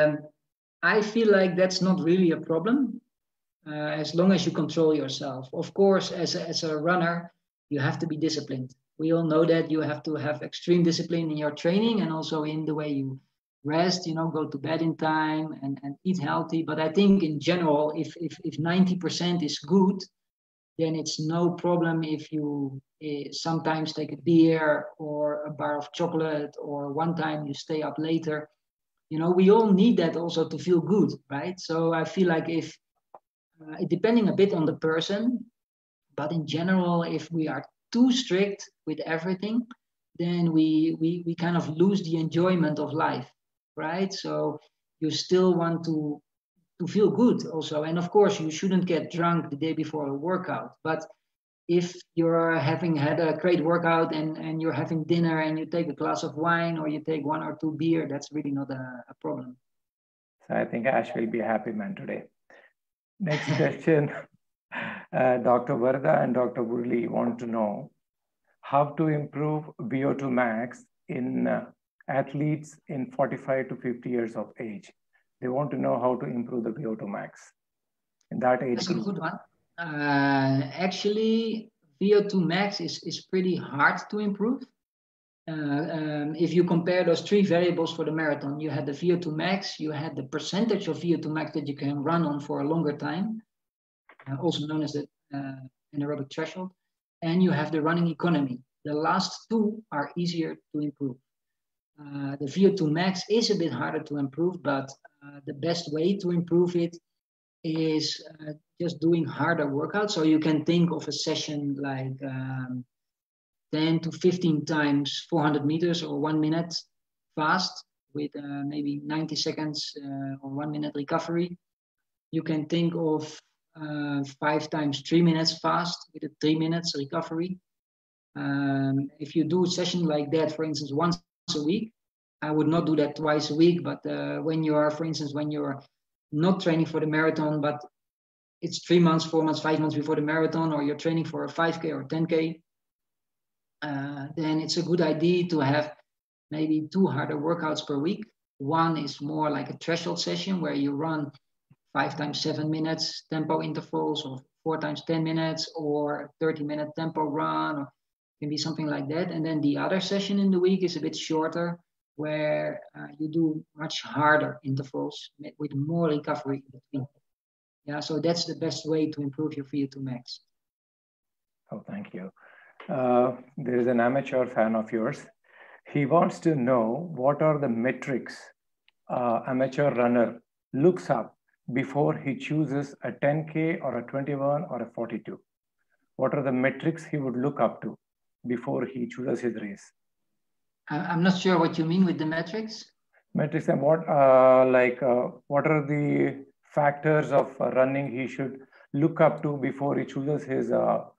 I feel like that's not really a problem as long as you control yourself. Of course, as a runner, you have to be disciplined. We all know that you have to have extreme discipline in your training and also in the way you rest, go to bed in time and eat healthy. But I think in general, if 90% is good, then it's no problem if you sometimes take a beer or a bar of chocolate, or one time you stay up later. We all need that also to feel good, right? So I feel like if, depending a bit on the person, but in general, if we are too strict with everything, then we kind of lose the enjoyment of life, right? So you still want to feel good also. And of course, you shouldn't get drunk the day before a workout. But if you're having had a great workout and you're having dinner and you take a glass of wine or you take 1 or 2 beer, that's really not a problem. So I think Ash will be a happy man today. Next question. Dr. Varda and Dr. Murli want to know how to improve VO2 max in athletes in 45 to 50 years of age. They want to know how to improve the VO2 max in that age. That's a good one. Actually, VO2 max is pretty hard to improve. If you compare those 3 variables for the marathon, you had the VO2 max, you had the percentage of VO2 max that you can run on for a longer time, also known as the anaerobic threshold, and you have the running economy. The last 2 are easier to improve. The VO2 max is a bit harder to improve, but the best way to improve it is just doing harder workouts. So you can think of a session like 10 to 15 times 400 meters or 1 minute fast with maybe 90 seconds or 1 minute recovery. You can think of 5 times 3 minutes fast with a 3 minutes recovery. If you do a session like that, for instance, once a week, I would not do that twice a week, but when you are, for instance, when you're not training for the marathon, but it's 3 months, 4 months, 5 months before the marathon, or you're training for a 5K or 10K, then it's a good idea to have maybe 2 harder workouts per week. One is more like a threshold session where you run 5 times 7 minutes tempo intervals, or 4 times 10 minutes, or 30-minute tempo run, or can be something like that. And then the other session in the week is a bit shorter, where you do much harder intervals with more recovery in between. Yeah, so that's the best way to improve your VO2 max. Oh, thank you. There is an amateur fan of yours. He wants to know what are the metrics amateur runner looks up before he chooses a 10K or a 21 or a 42. What are the metrics he would look up to before he chooses his race? I'm not sure what you mean with the metrics. Metrics and what are the factors of running he should look up to before he chooses his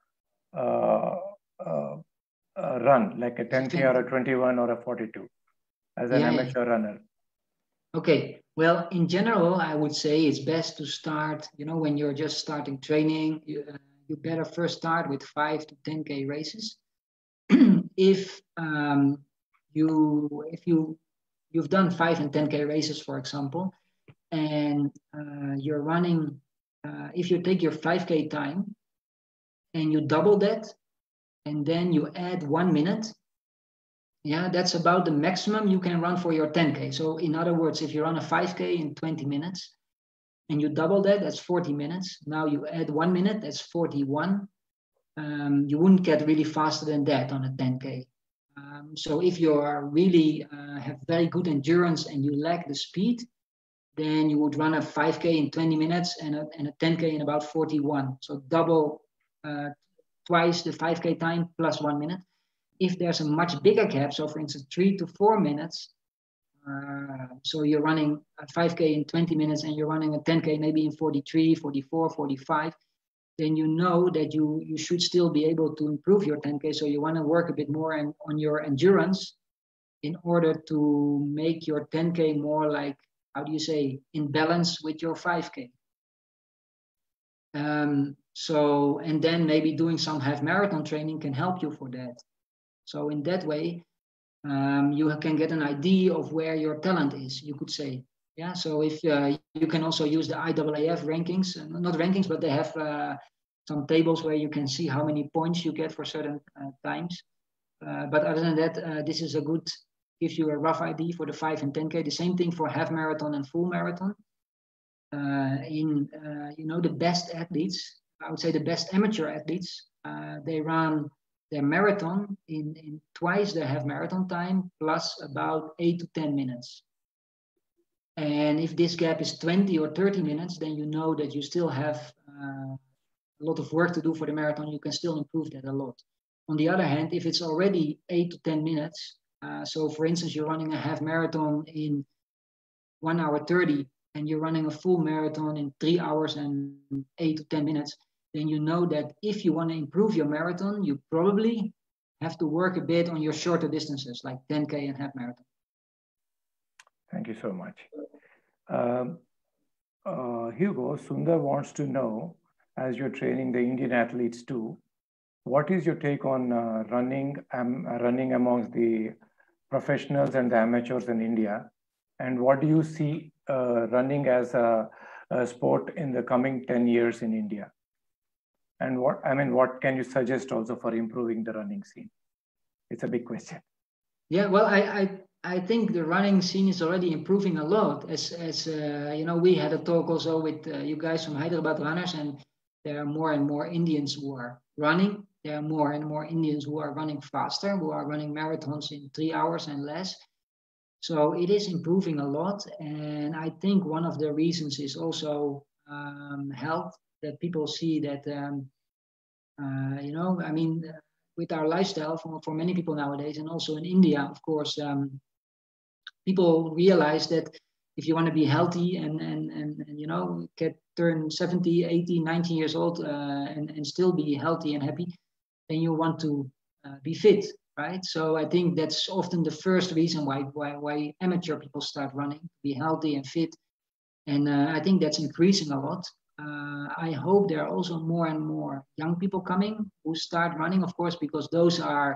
run, like a 10K or a 21 or a 42 as an amateur runner? Okay, well, in general, I would say it's best to start, when you're just starting training, you better first start with 5 to 10K races. If you you've done 5 and 10K races, for example, and you're running, if you take your 5K time and you double that, and then you add 1 minute, yeah, that's about the maximum you can run for your 10K. So in other words, if you run a 5K in 20 minutes and you double that, that's 40 minutes. Now you add 1 minute, that's 41. You wouldn't get really faster than that on a 10K. So if you are really have very good endurance and you lack the speed, then you would run a 5K in 20 minutes and a 10K in about 41. So double, twice the 5K time plus 1 minute. If there's a much bigger gap, so for instance, 3 to 4 minutes, so you're running a 5K in 20 minutes and you're running a 10K maybe in 43, 44, 45, then you know that you should still be able to improve your 10K. So you want to work a bit more on your endurance in order to make your 10K more like, how do you say, in balance with your 5K. So, and then maybe doing some half marathon training can help you for that. So in that way, you can get an idea of where your talent is, you could say. Yeah, so if you can also use the IAAF rankings, not rankings, but they have some tables where you can see how many points you get for certain times. But other than that, this is a good, gives you a rough idea for the 5 and 10K. The same thing for half marathon and full marathon. You know, the best athletes, I would say the best amateur athletes, they run their marathon in twice their half marathon time plus about 8 to 10 minutes. And if this gap is 20 or 30 minutes, then you know that you still have a lot of work to do for the marathon. You can still improve that a lot. On the other hand, if it's already 8 to 10 minutes, so for instance, you're running a half marathon in 1 hour 30, and you're running a full marathon in 3 hours and 8 to 10 minutes, then you know that if you want to improve your marathon, you probably have to work a bit on your shorter distances, like 10K and half marathon. Thank you so much. Hugo, Sundar wants to know, as you're training the Indian athletes too, what is your take on running amongst the professionals and the amateurs in India? And what do you see running as a sport in the coming 10 years in India? And what can you suggest also for improving the running scene? It's a big question. Yeah, well, I think the running scene is already improving a lot. As you know, we had a talk also with you guys from Hyderabad Runners, and there are more and more Indians who are running. There are more and more Indians who are running faster, who are running marathons in 3 hours and less. So it is improving a lot. And I think one of the reasons is also health, that people see that, you know, I mean, with our lifestyle for many people nowadays, and also in India, of course, people realize that if you want to be healthy and you know, turn 70, 80, 90 years old and still be healthy and happy, then you want to be fit, right? So I think that's often the first reason why amateur people start running, be healthy and fit. And I think that's increasing a lot. I hope there are also more and more young people coming who start running, of course, because those are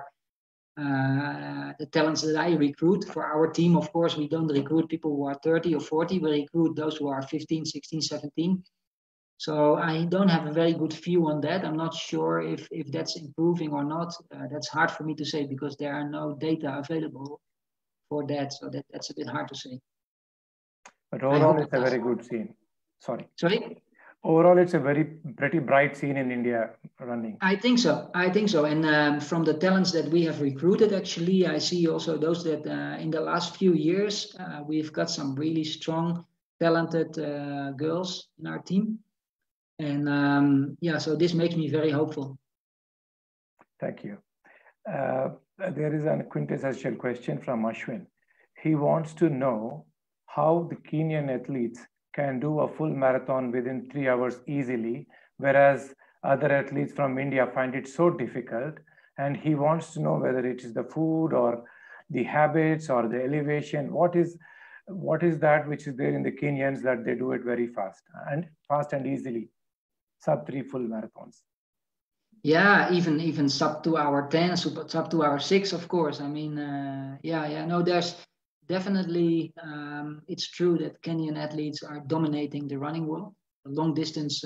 the talents that I recruit for our team. Of course, we don't recruit people who are 30 or 40, we recruit those who are 15, 16, 17. So I don't have a very good view on that. I'm not sure if that's improving or not. That's hard for me to say because there are no data available for that. So that's a bit hard to say. But overall, it's a very good scene. Sorry. Overall, it's a pretty bright scene in India running. I think so. And from the talents that we have recruited, actually, I see also those that in the last few years, we've got some really strong, talented girls in our team. And yeah, so this makes me very hopeful. Thank you. There is a quintessential question from Ashwin. He wants to know how the Kenyan athletes can do a full marathon within 3 hours easily, whereas other athletes from India find it so difficult. And he wants to know whether it is the food or the habits or the elevation. What is that which is there in the Kenyans that they do it very fast and easily, sub 3 full marathons? Yeah, even sub 2 hour 10, sub 2 hour 6, of course. I mean, no, definitely, it's true that Kenyan athletes are dominating the running world, the long distance.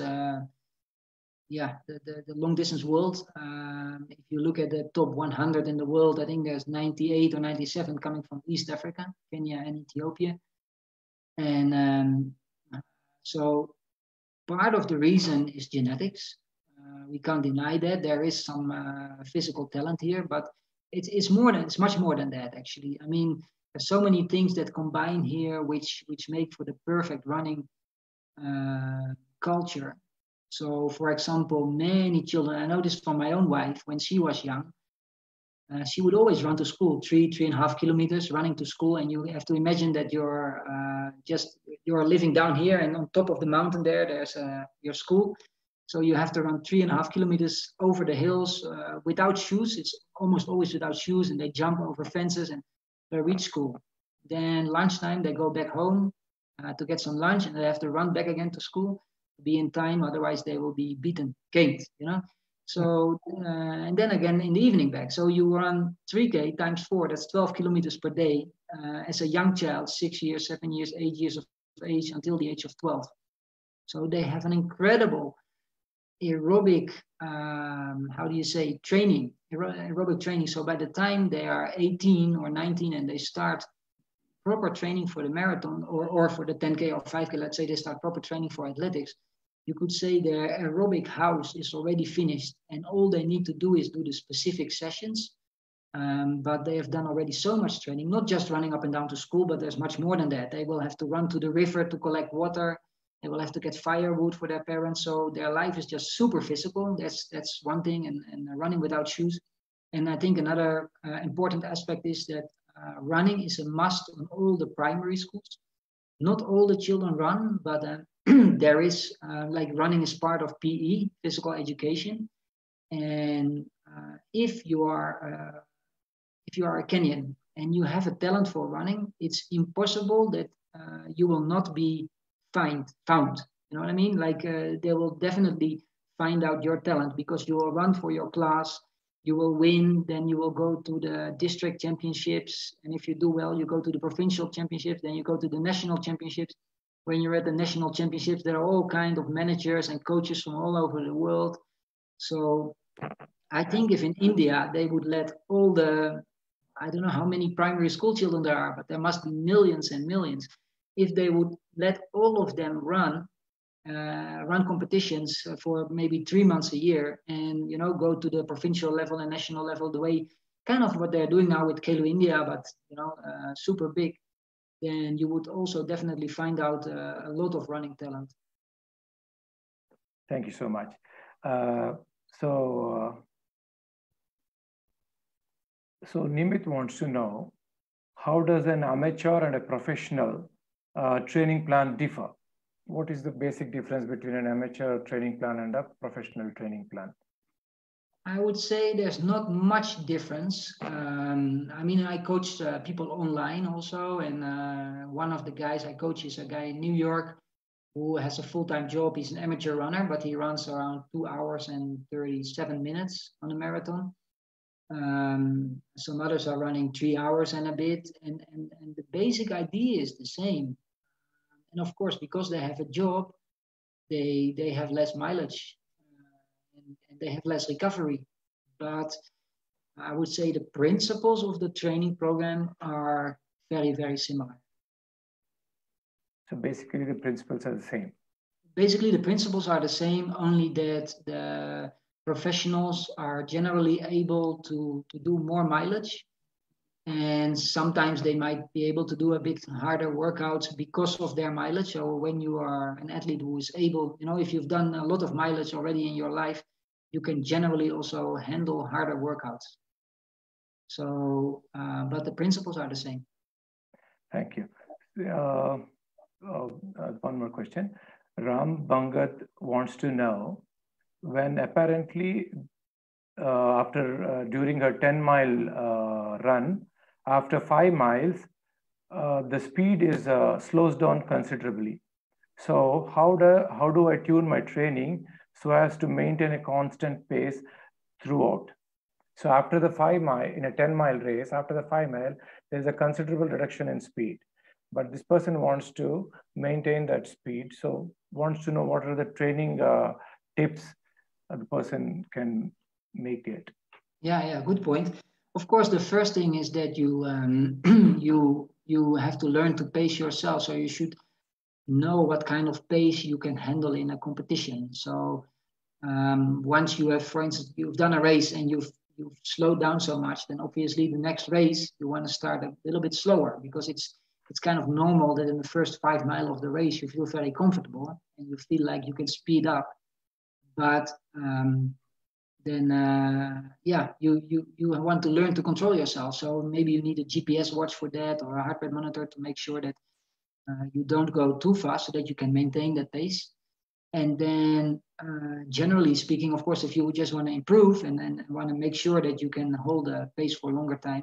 The long distance world. If you look at the top 100 in the world, I think there's 98 or 97 coming from East Africa, Kenya and Ethiopia. And so part of the reason is genetics. We can't deny that. There is some physical talent here, but it's much more than that, actually. I mean, there's so many things that combine here, which make for the perfect running culture. So, for example, many children, I know this from my own wife, when she was young, she would always run to school, 3.5 kilometers running to school. And you have to imagine that you're living down here, and on top of the mountain there's your school. So you have to run 3.5 kilometers over the hills without shoes. It's almost always without shoes, and they jump over fences and they reach school. Then lunchtime, they go back home to get some lunch, and they have to run back again to school to be in time. Otherwise, they will be beaten, caned, you know. So, and then again in the evening back. So you run 3K times 4, that's 12 kilometers per day as a young child, 6 years, 7 years, 8 years of age until the age of 12. So they have an incredible aerobic, training, aerobic training. So by the time they are 18 or 19 and they start proper training for the marathon or for the 10K or 5K, let's say they start proper training for athletics, you could say their aerobic house is already finished, and all they need to do is do the specific sessions. But they have done already so much training, not just running up and down to school, but there's much more than that. They will have to run to the river to collect water. They will have to get firewood for their parents. So their life is just super physical. That's one thing, and running without shoes. And I think another important aspect is that running is a must in all the primary schools. Not all the children run, but there is running is part of PE, physical education. And if you are a Kenyan and you have a talent for running, it's impossible that you will not be found. You know what I mean? They will definitely find out your talent, because you will run for your class, you will win, then you will go to the district championships, and if you do well, you go to the provincial championships, then you go to the national championships. When you're at the national championships, there are all kinds of managers and coaches from all over the world. So I think if in India they would let all the, I don't know how many primary school children there are, but there must be millions and millions. If they would let all of them run competitions for maybe 3 months a year, and go to the provincial level and national level, the way kind of what they're doing now with Khelo India, but super big, then you would also definitely find out a lot of running talent. Thank you so much. So Nimit wants to know, how does an amateur and a professional training plan differ? What is the basic difference between an amateur training plan and a professional training plan? I would say there's not much difference. I mean, I coach people online also, and one of the guys I coach is a guy in New York who has a full-time job. He's an amateur runner, but he runs around 2 hours and 37 minutes on a marathon. Some others are running 3 hours and a bit, and the basic idea is the same. And of course, because they have a job, they have less mileage and they have less recovery. But I would say the principles of the training program are very, very similar. So basically the principles are the same. Basically the principles are the same, only that the professionals are generally able to do more mileage. And sometimes they might be able to do a bit harder workouts because of their mileage. So when you are an athlete who is able, if you've done a lot of mileage already in your life, you can generally also handle harder workouts. So, but the principles are the same. Thank you. One more question. Ram Bangat wants to know, when apparently during her 10-mile run, after 5 miles, the speed is slows down considerably. So how do I tune my training so as to maintain a constant pace throughout? So after the 5 mile, in a 10-mile race, after the 5 mile, there's a considerable reduction in speed. But this person wants to maintain that speed. So wants to know what are the training tips the person can make it. Yeah, good point. Of course, the first thing is that you you have to learn to pace yourself. So you should know what kind of pace you can handle in a competition. So once you have, for instance, you've done a race and you've slowed down so much, then obviously the next race you want to start a little bit slower, because it's kind of normal that in the first 5 miles of the race you feel very comfortable and you feel like you can speed up. But then you want to learn to control yourself. So maybe you need a GPS watch for that, or a heart rate monitor to make sure that you don't go too fast, so that you can maintain that pace. And then generally speaking, of course, if you just want to improve and want to make sure that you can hold a pace for a longer time,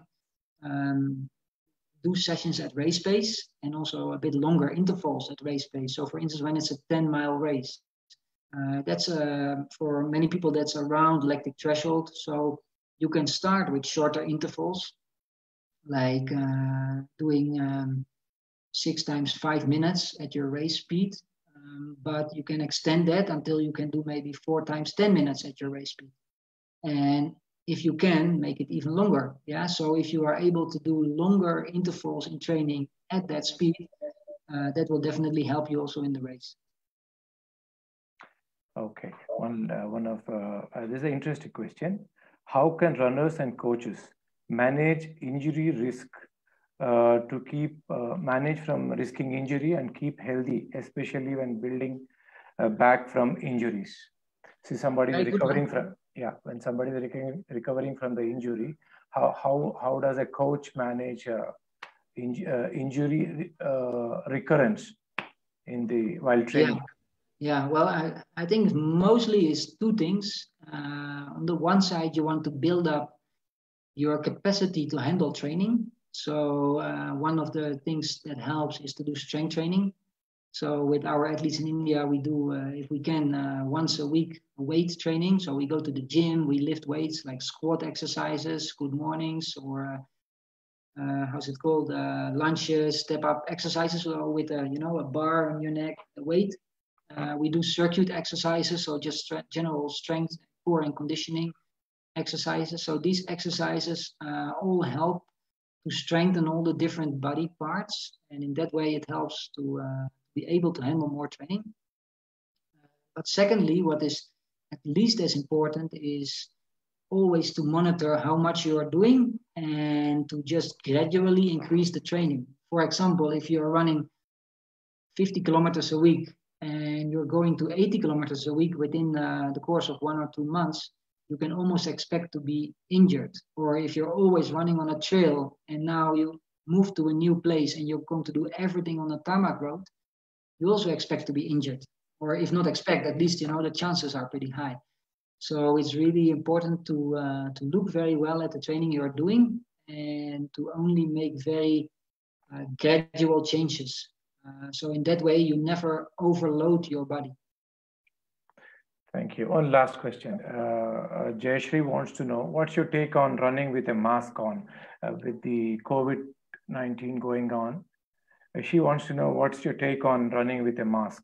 do sessions at race pace and also a bit longer intervals at race pace. So for instance, when it's a 10-mile race, that's for many people, that's around lactic threshold. So you can start with shorter intervals, like doing 6 times 5 minutes at your race speed. But you can extend that until you can do maybe 4 times 10 minutes at your race speed. And if you can, make it even longer. Yeah. So if you are able to do longer intervals in training at that speed, that will definitely help you also in the race. Okay. This is an interesting question. How can runners and coaches manage injury risk to keep manage from risking injury and keep healthy, especially when building back from injuries? See, somebody is recovering from when somebody is recovering from the injury, how does a coach manage injury recurrence while training? Yeah, well, I think mostly is 2 things. On the one side, you want to build up your capacity to handle training. So one of the things that helps is to do strength training. So with our athletes in India, we do, if we can, once a week weight training. So we go to the gym, we lift weights like squat exercises, good mornings, or how's it called, lunges, step up exercises, or with a bar on your neck, a weight. We do circuit exercises, so just general strength, core and conditioning exercises. So these exercises all help to strengthen all the different body parts, and in that way it helps to be able to handle more training. But secondly, what is at least as important is always to monitor how much you are doing and to just gradually increase the training. For example, if you're running 50 kilometers a week and you're going to 80 kilometers a week within the course of 1 or 2 months, you can almost expect to be injured. Or if you're always running on a trail and now you move to a new place and you're going to do everything on a tarmac road, you also expect to be injured. Or if not expect, at least the chances are pretty high. So it's really important to look very well at the training you're doing and to only make very gradual changes. So in that way, you never overload your body. Thank you. One last question. Jayashri wants to know, what's your take on running with a mask on with the COVID-19 going on? She wants to know, what's your take on running with a mask?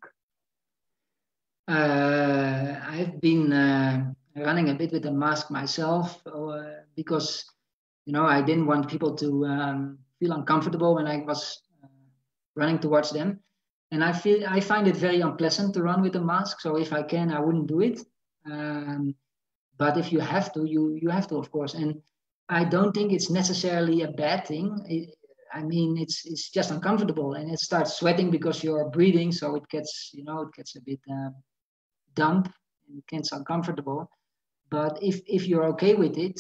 I've been running a bit with a mask myself because, I didn't want people to feel uncomfortable when I was running towards them. And I find it very unpleasant to run with a mask. So if I can, I wouldn't do it. But if you have to, you have to, of course. And I don't think it's necessarily a bad thing. It's just uncomfortable, and it starts sweating because you're breathing. So it gets, a bit damp and it gets uncomfortable. But if you're okay with it,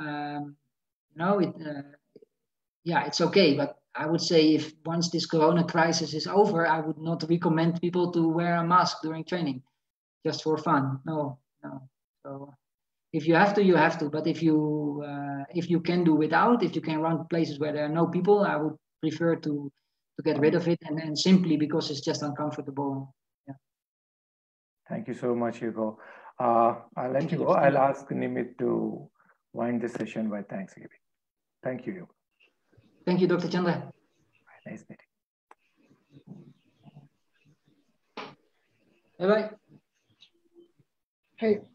it's okay. But I would say if once this Corona crisis is over, I would not recommend people to wear a mask during training, just for fun. No. So if you have to, you have to. But if you can do without, if you can run places where there are no people, I would prefer to get rid of it, and simply because it's just uncomfortable. Yeah. Thank you so much, Hugo. I'll let you go. I'll ask Nimit to wind the session by Thanksgiving. Thank you, Hugo. Thank you, Dr. Chandra. Nice meeting. Bye-bye. Hey.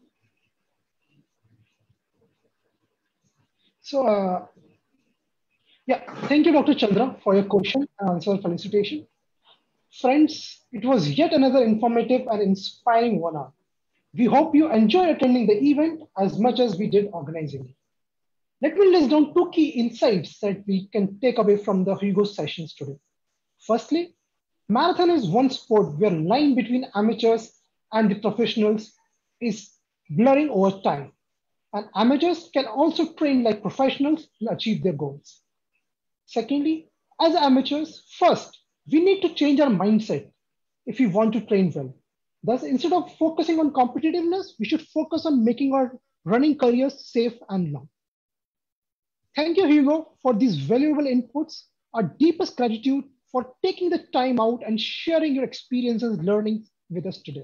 So, yeah, thank you, Dr. Chandra, for your question and answer felicitation. Friends, it was yet another informative and inspiring 1 hour. We hope you enjoy attending the event as much as we did organizing it. Let me list down 2 key insights that we can take away from the Hugo sessions today. Firstly, marathon is one sport where line between amateurs and the professionals is blurring over time. And amateurs can also train like professionals and achieve their goals. Secondly, as amateurs, first, we need to change our mindset if we want to train well. Thus, instead of focusing on competitiveness, we should focus on making our running careers safe and long. Thank you, Hugo, for these valuable inputs. Our deepest gratitude for taking the time out and sharing your experiences, learnings with us today.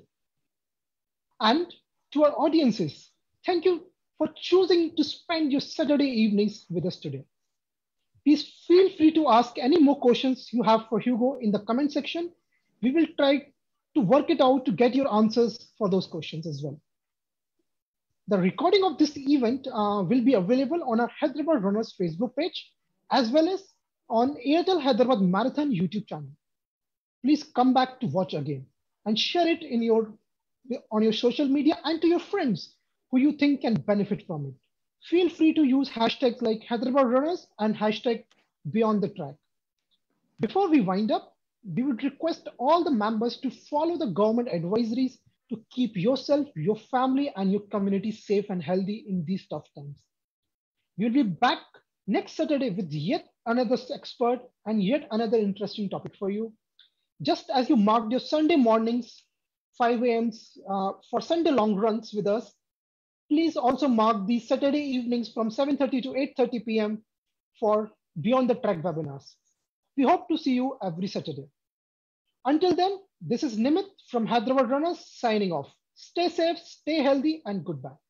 And to our audiences, thank you for choosing to spend your Saturday evenings with us today. Please feel free to ask any more questions you have for Hugo in the comment section. We will try to work it out to get your answers for those questions as well. The recording of this event will be available on our Hyderabad Runners Facebook page, as well as on Airtel Hyderabad Marathon YouTube channel. Please come back to watch again and share it on your social media and to your friends who you think can benefit from it. Feel free to use hashtags like Hyderabad Runners and hashtag Beyond the Track. Before we wind up, we would request all the members to follow the government advisories to keep yourself, your family, and your community safe and healthy in these tough times. We'll be back next Saturday with yet another expert and yet another interesting topic for you. Just as you marked your Sunday mornings, 5 a.m. For Sunday long runs with us, please also mark the Saturday evenings from 7:30 to 8:30 p.m. for Beyond the Track webinars. We hope to see you every Saturday. Until then, this is Nimit from Hyderabad Runners signing off. Stay safe, stay healthy, and goodbye.